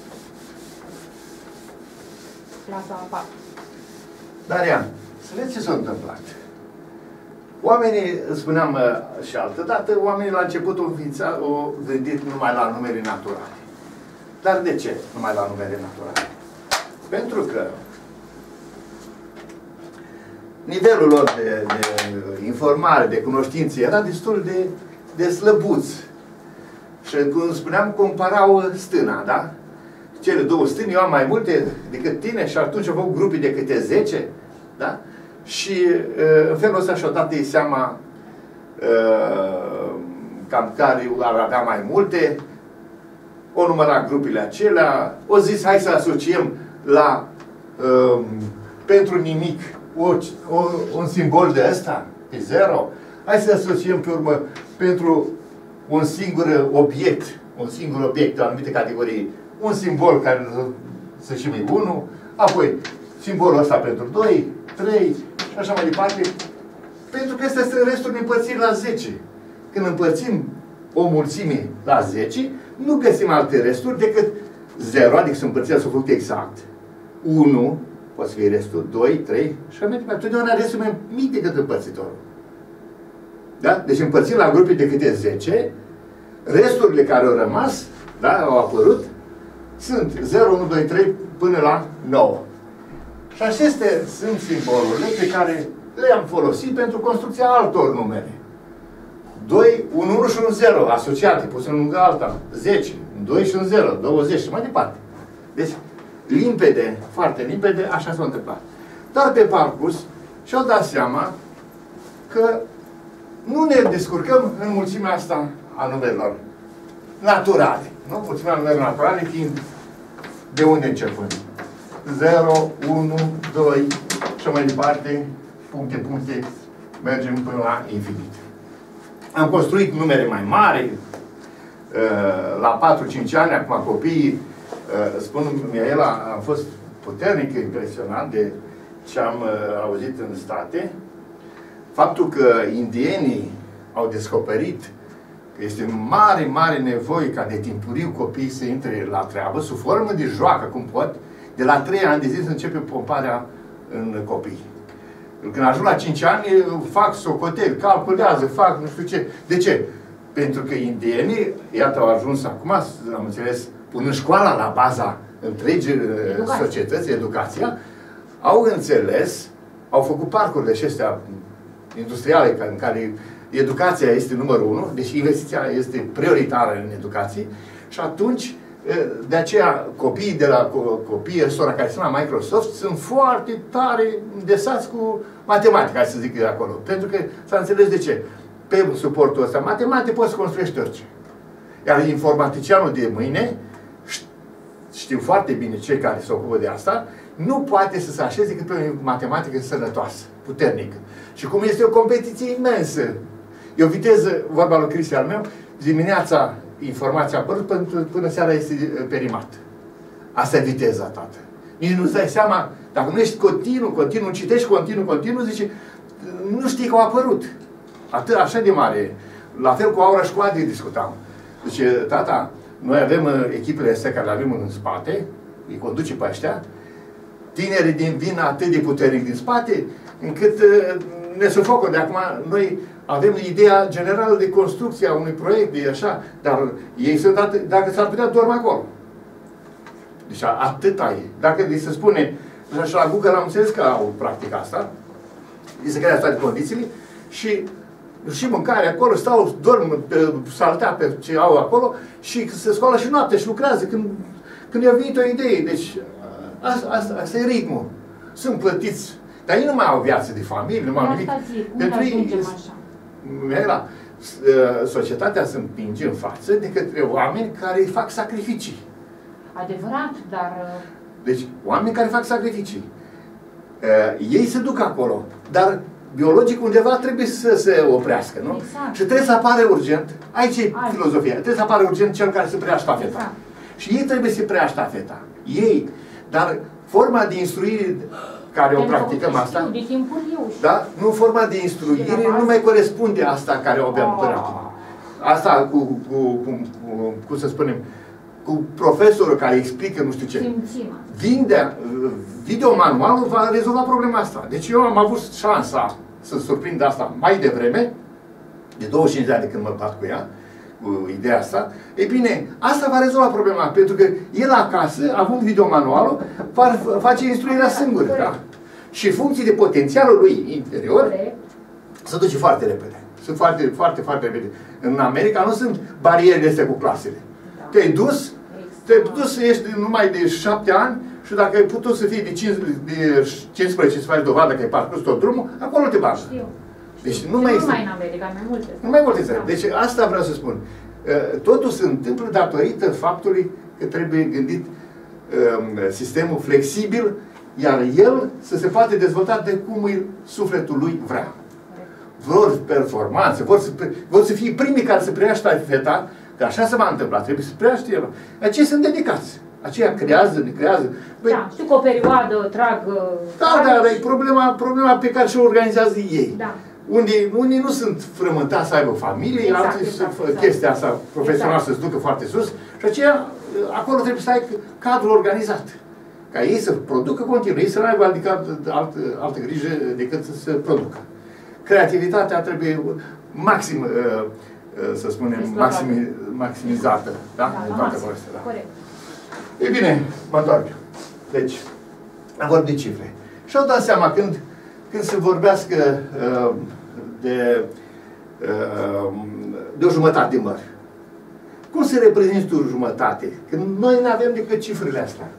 Clasa a patru. Daria, să vezi ce s-a întâmplat. Oamenii, spuneam și altă dată, oamenii la început au înființat, au gândit numai la numere naturale. Dar de ce numai la numere naturale? Pentru că nivelul lor de, de informare, de cunoștință era destul de, de slăbuț. Și cum spuneam, comparau stâna, da? Cele două stâni, eu am mai multe decât tine și atunci au avut grupii de câte zece, da? Și în felul ăsta și-au dat ei seama cam care ar avea mai multe, o număra grupile acelea, o zis hai să asociem la um, pentru nimic o, o, un simbol de ăsta, pe zero, hai să asociem pe urmă pentru un singur obiect, un singur obiect de anumite categorii, un simbol care să și mai unu, apoi simbolul ăsta pentru doi, trei și așa mai departe, pentru că astea sunt resturi împărțiri la zece. Când împărțim o mulțime la zece, nu găsim alte resturi decât zero, adică sunt împărțirea s-o făcut exact. unu, poate să fie restul, doi, trei și așa mai departe. Totdeauna restul mai mic decât împărțitorul. Da? Deci împărțim la grupii de câte zece, resturile care au rămas, da, au apărut, sunt zero, unu, doi, trei până la nouă. Și acestea sunt simbolurile pe care le-am folosit pentru construcția altor numere. doi, un unu și un zero, asociate, puse în lângă alta, zece, doi și un zero, douăzeci și mai departe. Deci, limpede, foarte limpede, așa s-a întâmplat. Dar pe parcurs și-au dat seama că nu ne descurcăm în mulțimea asta a numerelor naturale. Nu? Mulțimea numerelor naturale fiind de unde începând? zero, unu, doi și mai departe, puncte, puncte, mergem până la infinit. Am construit numere mai mari, la patru cinci ani, acum copiii, spun, Mihaela, am fost puternic impresionat de ce am auzit în state, faptul că indienii au descoperit că este mare, mare nevoie ca de timpuriu copiii să intre la treabă, sub formă de joacă, cum pot, de la trei ani de zi să începe pomparea în copii. Când ajung la cinci ani, fac socoteli, calculează, fac nu știu ce. De ce? Pentru că indienii, iată, au ajuns acum, am înțeles, punând școala la baza întregii educație. Societăți, educația, au înțeles, au făcut parcurile acestea industriale în care educația este numărul unu, deci investiția este prioritară în educație și atunci, de aceea, copiii de la copiii ăstora care sunt la Microsoft sunt foarte tare îndesați cu matematica, să zic de acolo. Pentru că s-a înțeles de ce. Pe suportul ăsta matematic poți să construiești orice. Iar informaticianul de mâine, știu foarte bine cei care se ocupă de asta, nu poate să se așeze decât pe o matematică sănătoasă, puternică. Și cum este o competiție imensă. E o viteză, vorba lui Cristian meu, dimineața informația a apărut până, până seara este perimat. Asta e viteza, tată. Nici nu-ți dai seama, dacă nu ești continuu, continuu, citești continuu, continuu, zice, nu știi că au apărut. Atât, așa de mare. La fel cu Aura Școade discutam. Zice, tata, noi avem echipele astea care le avem în spate, îi conduce pe ăștia, tinerii din vin atât de puternic din spate, încât ne sufocă de acum. Noi avem ideea generală de construcție a unui proiect, de așa, dar ei sunt atât, dacă s-ar putea, dorm acolo. Deci atâta e. Dacă li se spune, și la Google am înțeles că au practic asta, li se creează toate condițiile și și mâncare acolo, stau, dorm, pe, saltea pe ce au acolo și se scoală și noapte și lucrează când, când i-a venit o idee. Deci asta, asta, asta e ritmul. Sunt plătiți. Dar ei nu mai au viață de familie, nu mai au nimic. Pentru ei, Era, societatea se împinge în față de către oameni care fac sacrificii. Adevărat, dar... Deci, oameni care fac sacrificii. Ei se duc acolo, dar biologic undeva trebuie să se oprească, nu? Exact. Și trebuie să apare urgent, aici e Ai. filozofia, trebuie să apare urgent cel care să preia ștafeta. Exact. Și ei trebuie să preia ștafeta. Ei, dar forma de instruire care o practicăm asta, de timpuriu. da? Nu, forma de instruire nu mai corespunde asta care o aveam până acum. Asta cu, cu, cu, cu, cum să spunem, cu profesorul care explică nu știu ce. Simțimă. Vinde, videomanualul va rezolva problema asta. Deci eu am avut șansa să surprind asta mai devreme, de douăzeci și cinci de ani de când mă bat cu ea, cu ideea asta. Ei bine, asta va rezolva problema, pentru că el acasă, având videomanualul, va face instruirea singur. Da? Și funcții de potențialul lui interior se duce foarte repede. Sunt foarte, foarte, foarte repede. În America nu sunt barierele astea cu clasele. Te-ai dus, te-ai dus să ești numai de șapte ani și dacă ai putut să fii de cincisprezece să faci dovadă că ai parcurs tot drumul, acolo te bagă. Deci nu mai este. Nu mai în America, mai multe. Nu mai multe țări. Deci asta vreau să spun. Totul se întâmplă datorită faptului că trebuie gândit sistemul flexibil, iar el să se poate dezvolta de cum îi sufletul lui vrea. Vor performanțe, vor să, vor să fie primii care să preia ștafeta, că așa se va întâmpla, trebuie să preia ștafeta. Aceia sunt dedicați. Aceia creează, ne creează. Băi, da, știu că o perioadă trag... Da, da, dar e problema, problema pe care și-o organizează ei. Da. Unii, unii nu sunt frământați să aibă familie, exact, alții exact, să exact. chestia asta profesională exact. să se ducă foarte sus. Și aceea, acolo trebuie să ai cadrul organizat. Ca ei să producă continuu, ei să nu aibă adică altă, altă grijă decât să se producă. Creativitatea trebuie maxim, să spunem, maxim, maximizată. Da? Da, în toate părțile, da. Corect. E bine, mă întorc. Deci, am vorbit de cifre. Și au dat seama când, când se vorbească uh, de, uh, de o jumătate de măr. Cum se reprezinți tu jumătate? Când noi nu avem decât cifrele astea.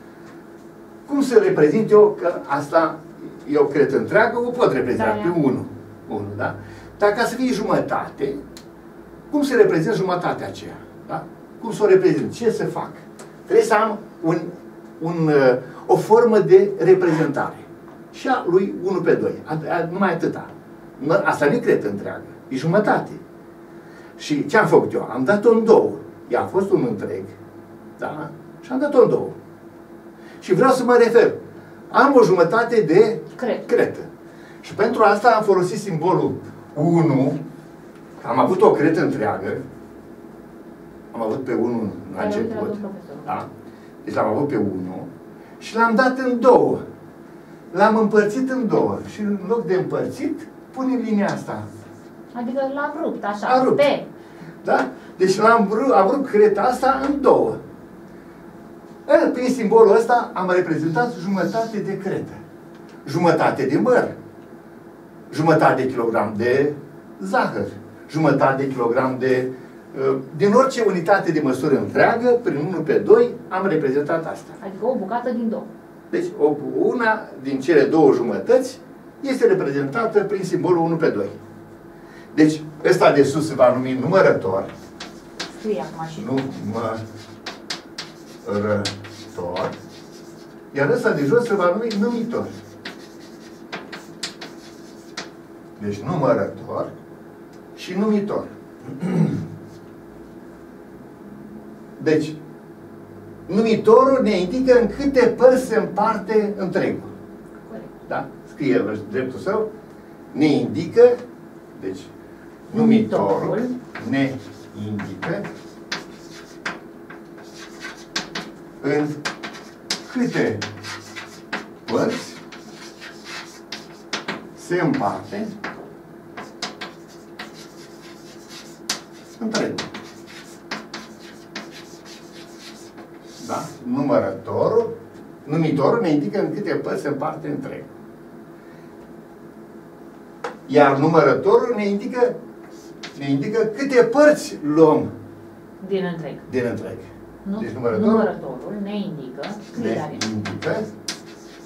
Cum se reprezint eu că asta, eu cred întreagă, o pot reprezenta da, pe unu. unu, da? Dar ca să fie jumătate, cum se reprezintă jumătatea aceea? Da? Cum să o reprezint? Ce să fac? Trebuie să am un, un, o formă de reprezentare. Și a lui unu pe doi. Numai atâta. Asta nu-i cred întreagă. E jumătate. Și ce am făcut eu? Am dat-o în două. Ea a fost un întreg. Da? Și am dat-o în două. Și vreau să mă refer. Am o jumătate de Cret. cretă. Și pentru asta am folosit simbolul unu. Am avut o cretă întreagă. Am avut pe unu la început. Da? Deci l-am avut pe unu. Și l-am dat în două. L-am împărțit în două. Și în loc de împărțit, punem linia asta. Adică l-am rupt, așa, a rupt. pe. Da? Deci l-am vrut, am vrut creta asta în două. E, prin simbolul ăsta am reprezentat jumătate de cretă. Jumătate de măr. Jumătate de kilogram de zahăr. Jumătate de kilogram de... Din orice unitate de măsură întreagă, prin unu pe doi, am reprezentat asta. Adică o bucată din două. Deci, o, una din cele două jumătăți este reprezentată prin simbolul unu pe doi. Deci, ăsta de sus se va numi numărător. Scrie acum și... Numărător. Iar ăsta de jos se va numi numitor. Deci, numărător și numitor. Deci, numitorul ne indică în câte părți se împarte întregul. Da? Scrie dreptul său. Ne indică, deci, numitorul ne indică în câte părți se împarte întregul. Da? Numărătorul, numitorul ne indică în câte părți se împarte întreg. Iar numărătorul ne indică, ne indică câte părți luăm din întreg. Din întreg. Nu? Deci numărătorul, numărătorul ne indică, ne indică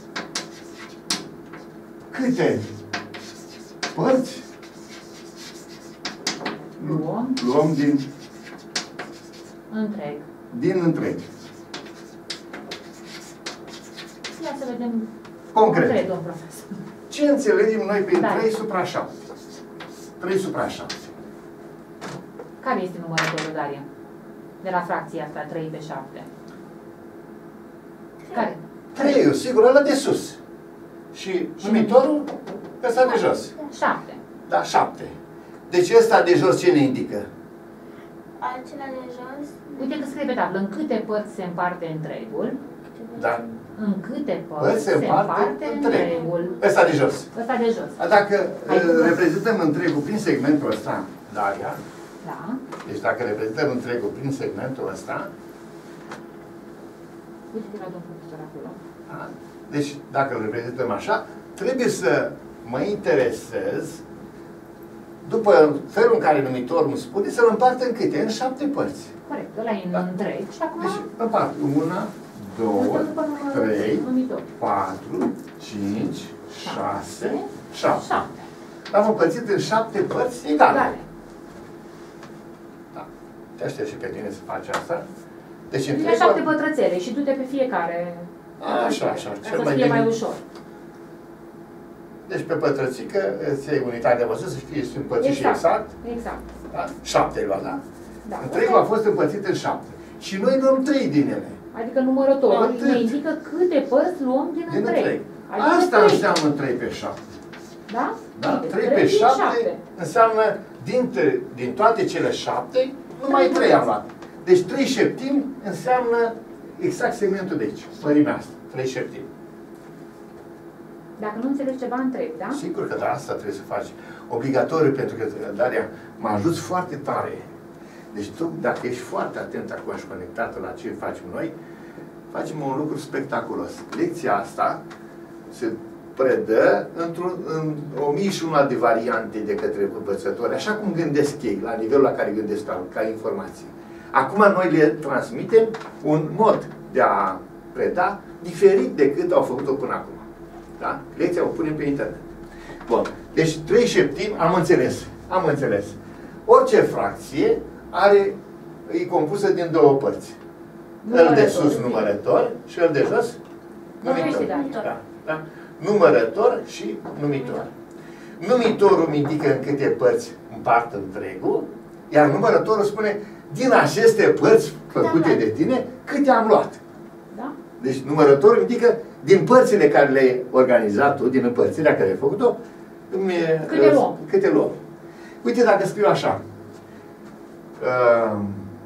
câte părți Luăm. Luăm din... Întreg. Din întreg. Ia să vedem. Concret. Întreg, domn profesor. Ce înțelegem noi prin Da. trei supra șapte? trei supra șapte. Care este numărătorul, Daria? De la fracția asta, trei pe șapte. Care? trei, sigur, ăla de sus. Și numitorul, ăsta de jos. șapte. Da, șapte. Deci ăsta de jos ce ne indică? Acela de jos. Uite că scrie pe tablă, în câte părți se împarte întregul, Da. în câte Părți părți se se împarte împarte întregul. întregul. Ăsta de jos. Ăsta de jos. Dacă Hai, uh, reprezentăm întregul prin segmentul ăsta, Daria, Da. deci dacă reprezentăm întregul prin segmentul ăsta, Uite că la domnul profesor acolo. da? Deci dacă îl reprezentăm așa, trebuie să mă interesez, după felul în care numitorul îmi spune, să-l împart în câte? În șapte părți. Corect, ăla e în Da. întreg și acum Deci împart una, două, după numărul trei, numitor. patru, cinci, șase, șapte. șapte. L-am împărțit în șapte părți egale. Egale. Da. Te aștept și pe tine să faci asta. Deci în Deci trei șapte părți- pătrățele și du-te pe fiecare. Așa, așa, Ca cel să mai fie mai bine. ușor. Deci pe pătrățică îți iei unitatea văzut să fie împărțit și exact. Exact. Da? Șapte ai luat, da? Da. Întregul a fost împărțit în șapte. Și noi luăm trei din ele. Adică numărătorul Atât. ne indică câte părți luăm din, Din întreg. întreg. Adică Asta trei. înseamnă trei pe șapte. Da? Da? Uite, trei trei pe din șapte înseamnă dintre, din toate cele șapte, numai Trei trei am părți. luat. Deci trei șeptimi înseamnă exact segmentul de aici, mărimea asta, trei șeptimi. Dacă nu înțelegi ceva, întreb, da? Sigur că da, asta trebuie să faci. Obligatoriu, pentru că, Daria, mă ajuți foarte tare. Deci tu, dacă ești foarte atent acum și conectată la ce facem noi, facem un lucru spectaculos. Lecția asta se predă într-un, în o mie și una de variante de către învățători, așa cum gândesc ei, la nivelul la care gândesc ca, ca informații. Acum noi le transmitem un mod de a preda diferit decât au făcut-o până acum. Da? Lecția o punem pe internet. Bun. Deci trei șeptimi, am înțeles. Am înțeles. Orice fracție are, e compusă din două părți. El de sus numărător și el de jos numitor. Da, da. Numărător și numitor. Numitorul îmi indică în câte părți împart întregul, iar numărătorul spune din aceste părți făcute de tine, câte am luat. Da? Deci numărătorul indică din părțile care le-ai organizat tu, din împărțirea care ai făcut-o, Câte luăm? Câte luăm. Uite dacă scriu așa. Uh,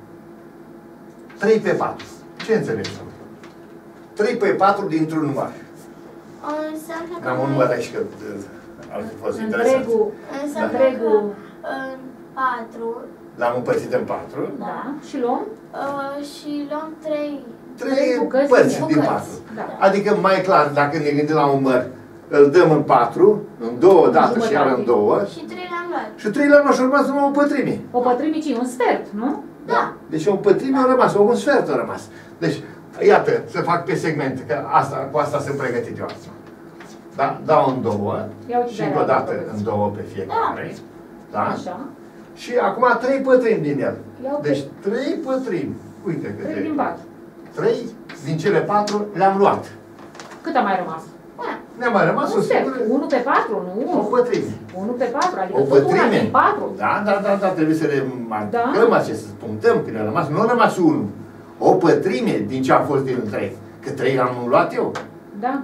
trei pe patru. Ce înțelegi tu? trei pe patru dintr-un număr. Înseamnă că Am un număr aici, că uh, ar fi fost interesant. Întregul, Înseamnă întregul, că în patru L-am împărțit în patru. da, și luăm uh, și luăm trei. Trei Trei bucăți părți din din bucăți. patru. Da. Adică mai clar, dacă ne gândim la un număr, îl dăm în patru, în două dată și iar în două, Și trei le-am luat. și trei le-am luat și au rămas numai o pătrime. o pătrime, ci un sfert, nu? Da. Deci o pătrime a rămas, o un sfert a rămas. Deci, iată, să fac pe segmente, că asta, cu asta sunt pregătit eu asta. Da? Dau în două Ia uite și de încă o alea, dată vedeți. în două pe fiecare. Da? Așa. Și acum trei pătrimi din el. Ia uite. Deci trei pătrimi. Uite că Trei din patru. Trei din cele patru le-am luat. Cât a mai rămas? Ne-a mai rămas o Un sfert. singură, Unu pe patru, nu o unu. pătrime. Unu pe patru, adică O tot una pătrime. din patru. Da, da, da, da, trebuie să le marcăm Da. acest, să punctăm când a rămas. Nu a rămas unul. O pătrime din ce a fost din întreg. Că trei am luat eu. Da.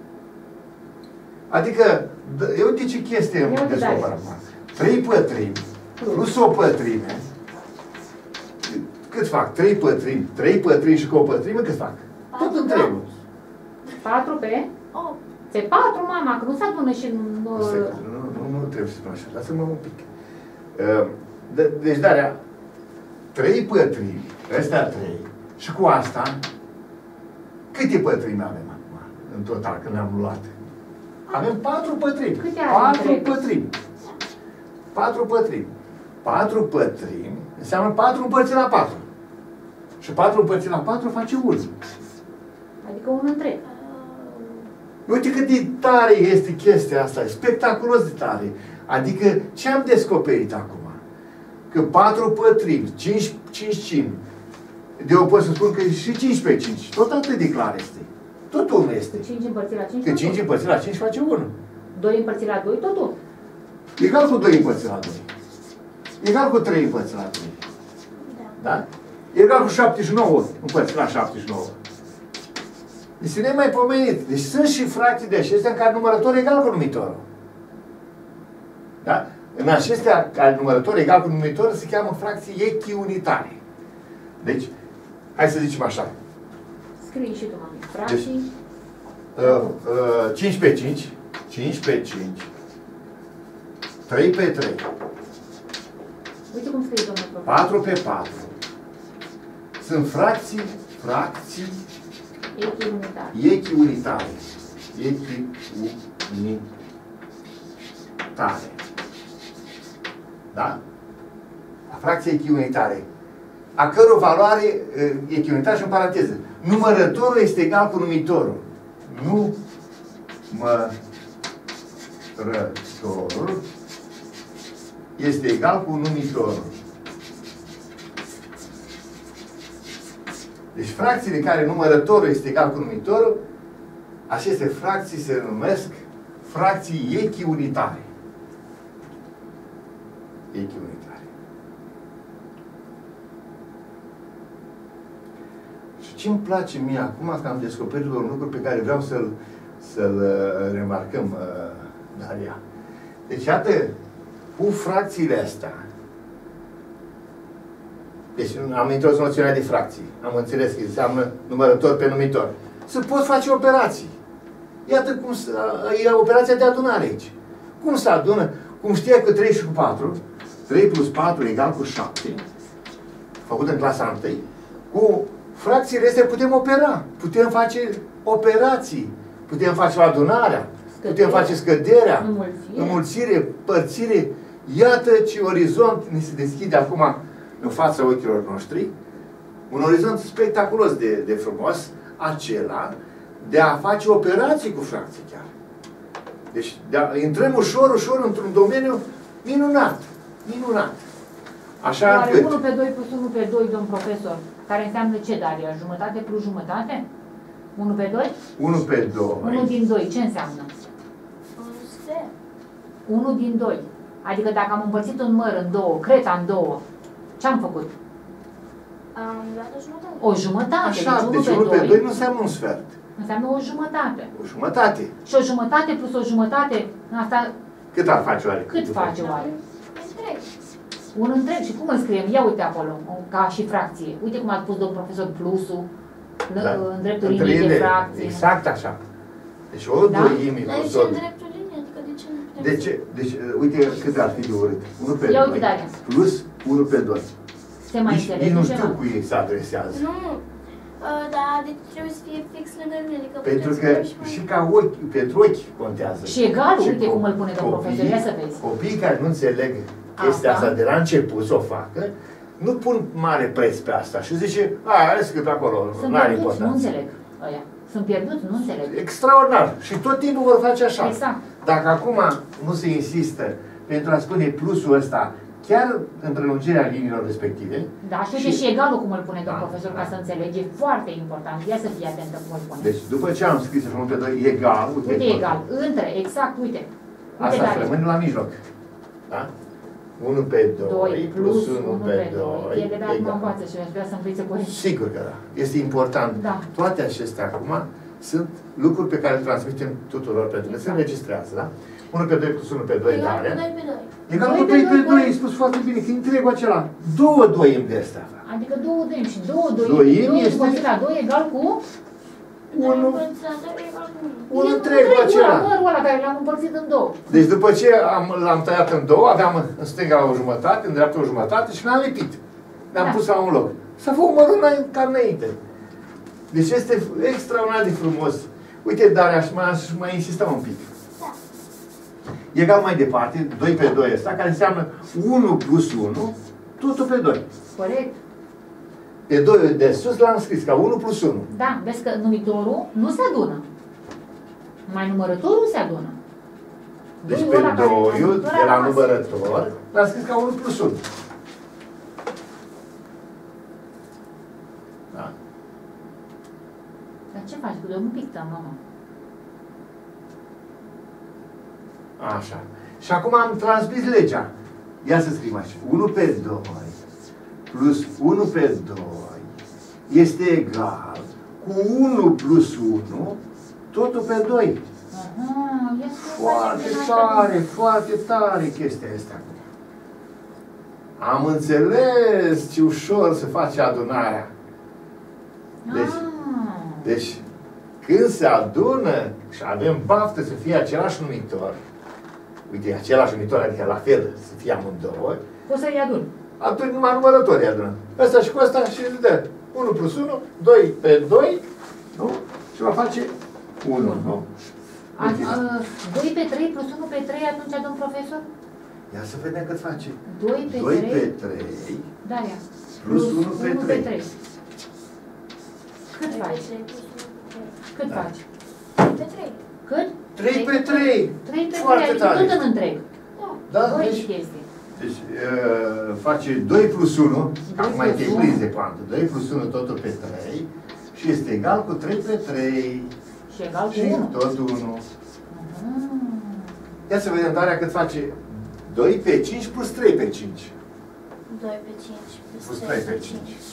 Adică, d- eu uite ce chestie Ia îmi uite, descoper Daria. acum. Trei pătrimi plus o pătrime. Cât fac? Trei pătrimi. Trei pătrimi și cu o pătrime cât fac? Tot Patru, întregul. Patru pe? opt. Pe patru, mama, că nu se adună și nu... Nu, nu, nu, nu trebuie să spun așa. Lasă-mă un pic. Uh, de, deci, Daria, trei pătrimi, ăstea trei, și cu asta, câte pătrimi avem acum, în total, când le-am luat? Avem patru pătrimi. Câte are Patru întreg? pătrimi. Patru pătrimi. Patru pătrimi înseamnă patru împărțit la patru. Și patru împărțit la patru face unu. Adică un întreg. Uite cât de tare este chestia asta, e spectaculos de tare. Adică ce am descoperit acum? că patru pătrimi, cinci cincimi, de eu pot să spun că și cinci pe cinci, tot atât de clar este. Tot unu este. cinci împărțit la cinci, Că cinci împărțit la cinci face unu. doi împărțit la doi, tot unu. Egal cu doi împărțit la doi. Egal cu trei împărțit la trei. Da. Da? Egal cu șaptezeci și nouă împărțit la șaptezeci și nouă. Deci ne mai pomenit. Deci sunt și fracții de acestea în care numărătorul egal cu numitorul. Da? În acestea care numărătorul egal cu numitorul se cheamă fracții echiunitare. Deci, hai să zicem așa. Scrii și tu, mami. Fracții. Deci, uh, uh, cinci pe cinci, cinci pe cinci, trei pe trei, Uite cum scrie, domnul profesor. patru pe patru. Sunt fracții, fracții Echiunitare. echiunitare. Echiunitare. Da? Fracție echiunitare. A căror valoare echiunitară și în paranteză. Numărătorul este egal cu numitorul. Numărătorul este egal cu numitorul. Deci fracțiile în care numărătorul este egal cu numitorul, aceste fracții se numesc fracții echiunitare. Echiunitare. Și ce-mi place mie acum, că am descoperit un lucru pe care vreau să-l să-l remarcăm, Daria. Deci, iată, cu fracțiile astea, deci am introdus noțiunea de fracții. Am înțeles că înseamnă numărător pe numitor. Se pot face operații. Iată cum e operația de adunare aici. Cum se adună? Cum știa că trei și cu patru, trei plus patru egal cu șapte, făcut în clasa întâi, cu fracțiile astea putem opera. Putem face operații. Putem face adunarea. Scăderea. Putem face scăderea. Înmulțire. Înmulțire, părțire. Iată ce orizont ne se deschide acum în fața ochilor noștri. Un orizont spectaculos de, de frumos, acela de a face operații cu fracții chiar. Deci de a, intrăm ușor, ușor într-un domeniu minunat. Minunat. Așa Oare încât... unu pe doi plus unu pe doi, domn profesor, care înseamnă ce, Daria? Jumătate plus jumătate? unu pe doi? unu pe doi. unu din doi, ce înseamnă? Un sfert. unu din doi. Adică dacă am împărțit un măr în două, creta în două, ce am făcut? Am luat o jumătate. O jumătate. Așa, deci deci unu pe doi nu înseamnă un sfert. înseamnă o jumătate. O jumătate. Și o jumătate plus o jumătate, asta Cât ar face oare? cât face oare? Întreg. Un întreg. Și cum îl scriem? Ia uite acolo, ca și fracție. Uite cum a spus domnul profesor plusul, Da. în dreptul Între liniei de ele, fracție. exact așa. Deci o Da? doime Dar plus e o... în dreptul linie, adică de ce nu putem De să- ce? Deci, uite cât ar fi de urât. unu pe Ia doi uite, Daria. plus unu pe doi. Se mai Nici, înțelege nici nu ceva? știu cui se adresează. Nu. Uh, dar deci trebuie să fie fix lângă mine, adică Pentru putem că să mai- și ca ochi, pentru ochi contează. Și egalul, Și uite co- cum îl pune domnul copiii- profesor, ia să vezi. Copiii care nu înțeleg chestia Asta. asta de la început să o facă, nu pun mare preț pe asta și zice, a, ales că pe acolo, Sunt nu are pierduți, nu importanță. înțeleg ăia. Sunt pierduți, nu înțeleg. Extraordinar. Și tot timpul vor face așa. Exact. Dacă acum nu se insistă pentru a spune plusul ăsta, chiar în prelungirea liniilor respective. Da, și uite și egalul cum îl pune domnul Da, profesor, da. ca să înțelege, foarte important. Ia să fii atentă cum îl pune. Deci după ce am scris unu pe doi egal, uite, Uite egal, între, exact, uite. Uite, asta Daria. rămâne la mijloc. Da? unu pe doi doi plus unu unu pe pe doi. doi E de dat mă egal. învață și aș vrea să învețe părinții. Sigur că da. Este important. Da. Toate acestea acum sunt lucruri pe care le transmitem tuturor, pentru că se Exact. înregistrează, da? unu pe doi plus unu pe doi, Egal Daria. cu doi pe doi. Egal doi cu pe doi pe doi, doi, doi. ai spus foarte bine, că întregul acela. Două doimi de astea. Adică două doimi și două doimi. Doimi doi este- împărțit la doi egal cu Doi Unu. împărțit la doi egal cu unu. Un E întregul întregul acela. ăla, mărul ăla care l-am împărțit în două. Deci după ce am, l-am tăiat în două, aveam în stânga o jumătate, în dreapta o jumătate și l-am lipit. Le-am Da. pus la un loc. S-a făcut mărul înainte- ca înainte. Deci este extraordinar de frumos. Uite, dar aș mai, aș mai insista un pic. Da. Egal mai departe, doi pe doi ăsta, care înseamnă unu plus unu, totul pe doi. Corect? Pe doi de sus l-am scris ca unu plus unu. Da, vezi că numitorul nu se adună. Mai numărătorul se adună. Deci Doiul pe ăla care- doiul ăla de la rămas. numărător l-am scris ca unu plus unu. Da? Dar ce faci? Că nu pictăm, mama. Așa. Și acum am transmis legea. Ia să scriem așa. unu pe doi plus unu pe doi este egal cu unu plus unu, totul pe doi. Aha, ia să Foarte tare, foarte tare chestia asta. Am înțeles ce ușor se face adunarea. Deci, Ah. deci când se adună și avem baftă să fie același numitor, uite, același numitor, adică la fel, să fie amândouă, Poți să-i adun. atunci numai numărătorii adună. Ăsta și cu ăsta și îți dă unu plus unu, doi pe doi, nu? Și va face unu, nu? A, a, doi pe trei plus unu pe trei, atunci, domn profesor? Ia să vedem cât face. doi pe doi trei. pe trei Daria. plus unu pe trei. Cât faci? Cât Da. faci? Pe trei. Cât? trei pe trei. trei pe Foarte trei, adică tare. tot în întreg. Da, Doi deci, chestii. deci uh, face doi plus unu, doi acum ai plus te unu. prins de poantă, doi plus unu totul pe trei și este egal cu trei pe trei Și egal cu și unu. tot unu. Ah. Ia să vedem, Daria, cât face doi pe cinci plus trei pe cinci. doi pe cinci Plus plus trei trei pe pe cinci. cinci.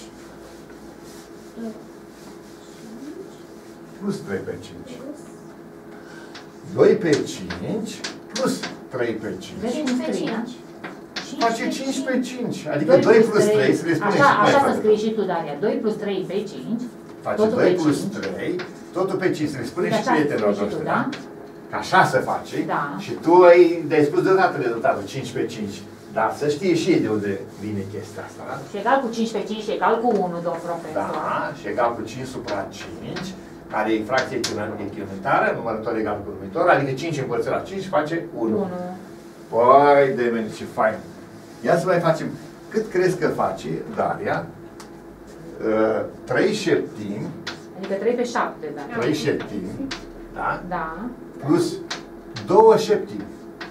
Plus trei pe cinci. doi pe cinci plus trei pe cinci. Vezi cum cinci pe scrie, da? cinci. Face cinci pe cinci. Adică doi plus trei, să le spunem Așa, și mai așa să fără. scrii și tu, Daria. doi plus trei pe cinci. Face totul doi pe plus cinci. trei, totul pe cinci. Să le spunem Uite, și așa prietenilor scrii și tu, noștri, da? da? Că așa se face. Da. Și tu ai, de-ai spus deodată rezultatul, cinci pe cinci. Dar să știe și ei de unde vine chestia asta, da? Și egal cu cinci pe cinci și egal cu unu, domn profesor. Da, și egal cu cinci supra cinci, care e fracție echivalentară, numărător egal cu numitor, adică cinci împărțit la cinci face unu. unu. Păi, de mine, ce fain! Ia să mai facem. Cât crezi că face, Daria? Uh, trei șeptimi, Adică trei pe șapte, da. trei șeptimi, da? Da. Plus două șeptimi.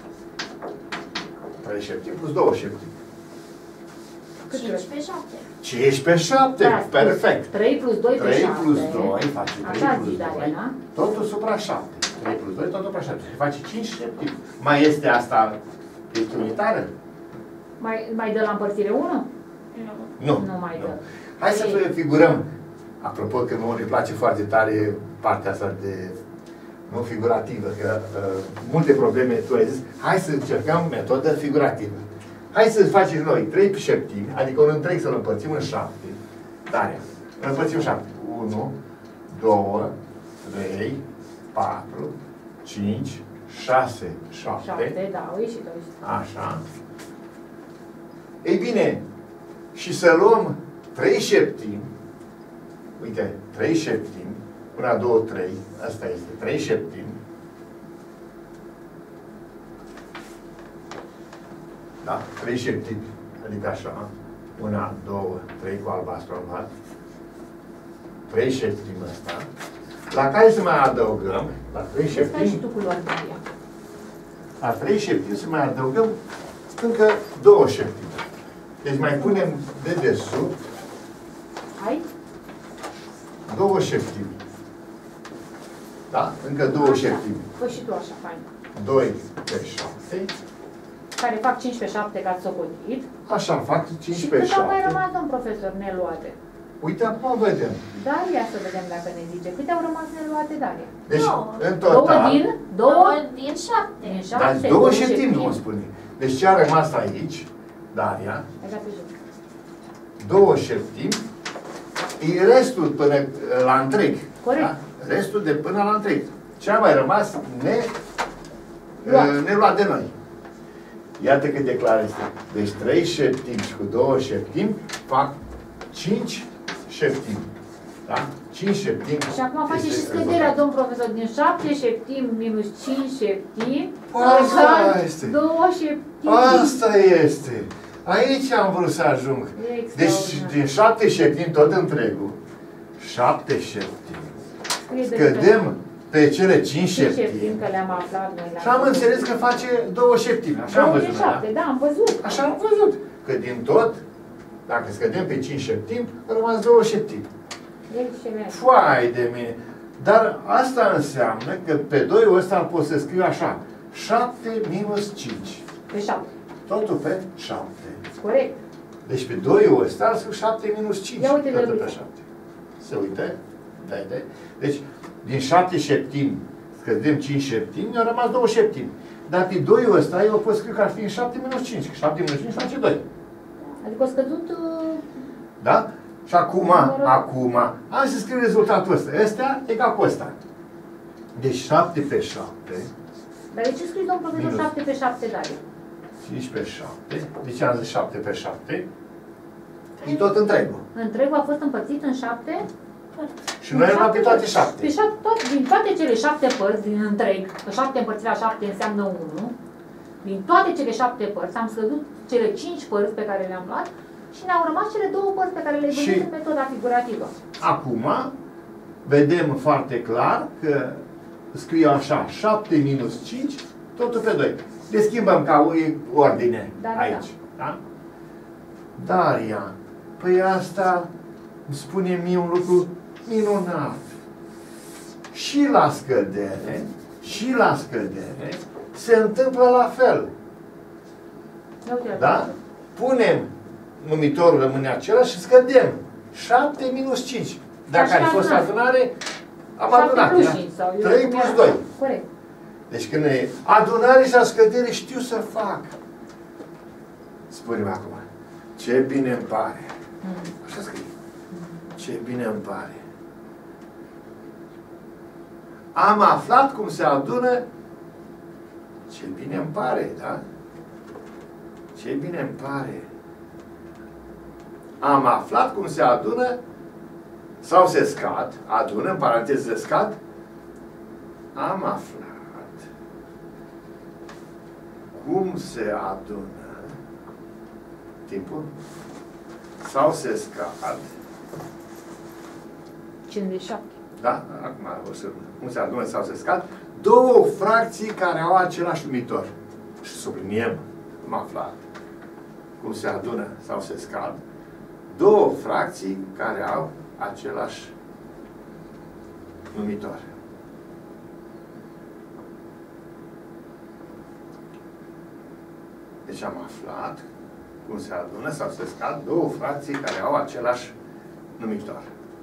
trei șeptimi plus două șeptimi. Cât cinci crezi? pe șapte. cinci pe șapte, Da, perfect. trei plus doi pe trei șapte. plus doi face trei Așa plus zici, Daria, doi, da? totul supra șapte. trei plus doi, totul supra șapte. Și face cinci șeptimi. Mai este asta echivalentară? Mai, mai dă la împărțire unu? Nu. Nu mai dă. Hai să Ei. figurăm. Apropo că mă îmi place foarte tare partea asta de nu figurativă, că uh, multe probleme tu ai zis, hai să încercăm metodă figurativă. Hai să facem noi trei șeptimi, adică un întreg să-l împărțim în șapte. Daria, îl împărțim în șapte. unu, doi, trei, patru, cinci, șase, șapte. șapte, da, au ieșit, au ieșit. Așa. Ei bine, și să luăm trei șeptimi, uite, trei șeptimi, una, două, trei, asta este, trei șeptimi. Da, trei șeptimi, adică așa, una, două, trei cu albastru am luat, trei șeptimi ăsta, la care să mai adăugăm, la trei Stai și șeptimi, tu culori, Daria. la trei șeptimi să mai adăugăm încă două șeptimi. Deci mai punem de desubt Hai? două șeptimi. Da? Încă două Așa. șeptimi. Fă și tu așa, fain. doi pe șapte. Care fac cinci pe șapte, că ați socotit. Așa fac cinci Și pe cât au mai șapte. rămas, domn profesor, neluate? Uite, acum vedem. Daria, să vedem dacă ne zice. Câte au rămas neluate, Daria? Deci, Două. în Două total, din? Două? Două din șapte. Din dar șapte? două șeptimi, nu o spune. Deci ce a rămas aici, Daria, Hai dat pe jos. două șeptimi, e restul până la întreg. Corect. Da? Restul de până la întreg. Ce a mai rămas ne, Luat. neluat de noi. Iată cât de clar este. Deci trei șeptimi și cu două șeptimi fac cinci șeptimi. Da? cinci șeptimi. Și acum face este și scăderea, rezultatul. domn profesor, din șapte șeptimi minus cinci șeptimi. Asta este. două șeptimi. Asta este. Aici am vrut să ajung. Deci Extraordinar. din șapte șeptimi tot întregul. șapte șeptimi. Scrie de Scădem pe cele cinci cinci șeptimi, șeptimi. că le-am aflat noi la Și am înțeles că face două șeptimi. Așa am două văzut. de Da? șapte, da, am văzut. Așa am văzut. Că din tot, dacă scădem pe cinci șeptimi, a rămas două șeptimi. Foai de mine. Dar asta înseamnă că pe doi ăsta îl pot să scriu așa. șapte minus cinci. Pe șapte. Totul pe șapte. Corect. Deci pe doi ăsta îl scriu șapte minus cinci. Ia uite de totul pe șapte. Se uite? Da, da. Deci, din șapte șeptimi, scădem cinci șeptimi, mi-au rămas două șeptimi. Dar pe doi ăsta eu pot scrie că ar fi în șapte minus cinci. șapte minus cinci face doi. Adică a scăzut... Uh... Da? Și acum, acum, am să scriu rezultatul ăsta. Ăsta egal cu ăsta. Deci șapte pe șapte. Dar de ce scrii, domnul profesor, șapte pe șapte, Daria? cinci pe șapte. De ce am zis șapte pe șapte? E tot întregul. Întregul a fost împărțit în șapte? Și noi am luat pe toate șapte. Pe șapte, tot, din toate cele șapte părți din întreg, că șapte împărțit la șapte înseamnă unu, din toate cele șapte părți am scăzut cele cinci părți pe care le-am luat și ne-au rămas cele două părți pe care le-ai văzut în metoda figurativă. Acum, vedem foarte clar că scriu așa, șapte minus cinci, totul pe doi. Le schimbăm ca ordine da, aici. Da? Daria, păi asta îmi spune mie un lucru minunat. Și la scădere, și la scădere, se întâmplă la fel. Da? Punem numitorul, rămâne același și scădem. șapte minus cinci. Dacă ar fi fost adunare, am adunat. trei plus doi. Corect. Deci când e adunare și la scădere știu să fac. Spune-mi acum. Ce bine îmi pare. Așa scrie. Ce bine îmi pare. Am aflat cum se adună. Ce bine îmi pare, da? Ce bine îmi pare. Am aflat cum se adună sau se scad, adună, în paranteză se scad. Am aflat cum se adună timpul sau se scad. cincizeci și șapte. Da? Acum o să cum se adună sau se scad două fracții care au același numitor. Și subliniem, am aflat cum se adună sau se scad două fracții care au același numitor. Deci am aflat cum se adună sau se scad două fracții care au același numitor.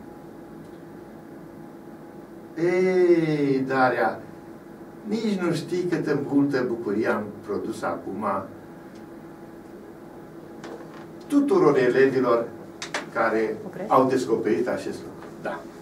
Ei, Daria, nici nu știi câtă multă bucurie am produs acum tuturor elevilor care au descoperit acest lucru. Da.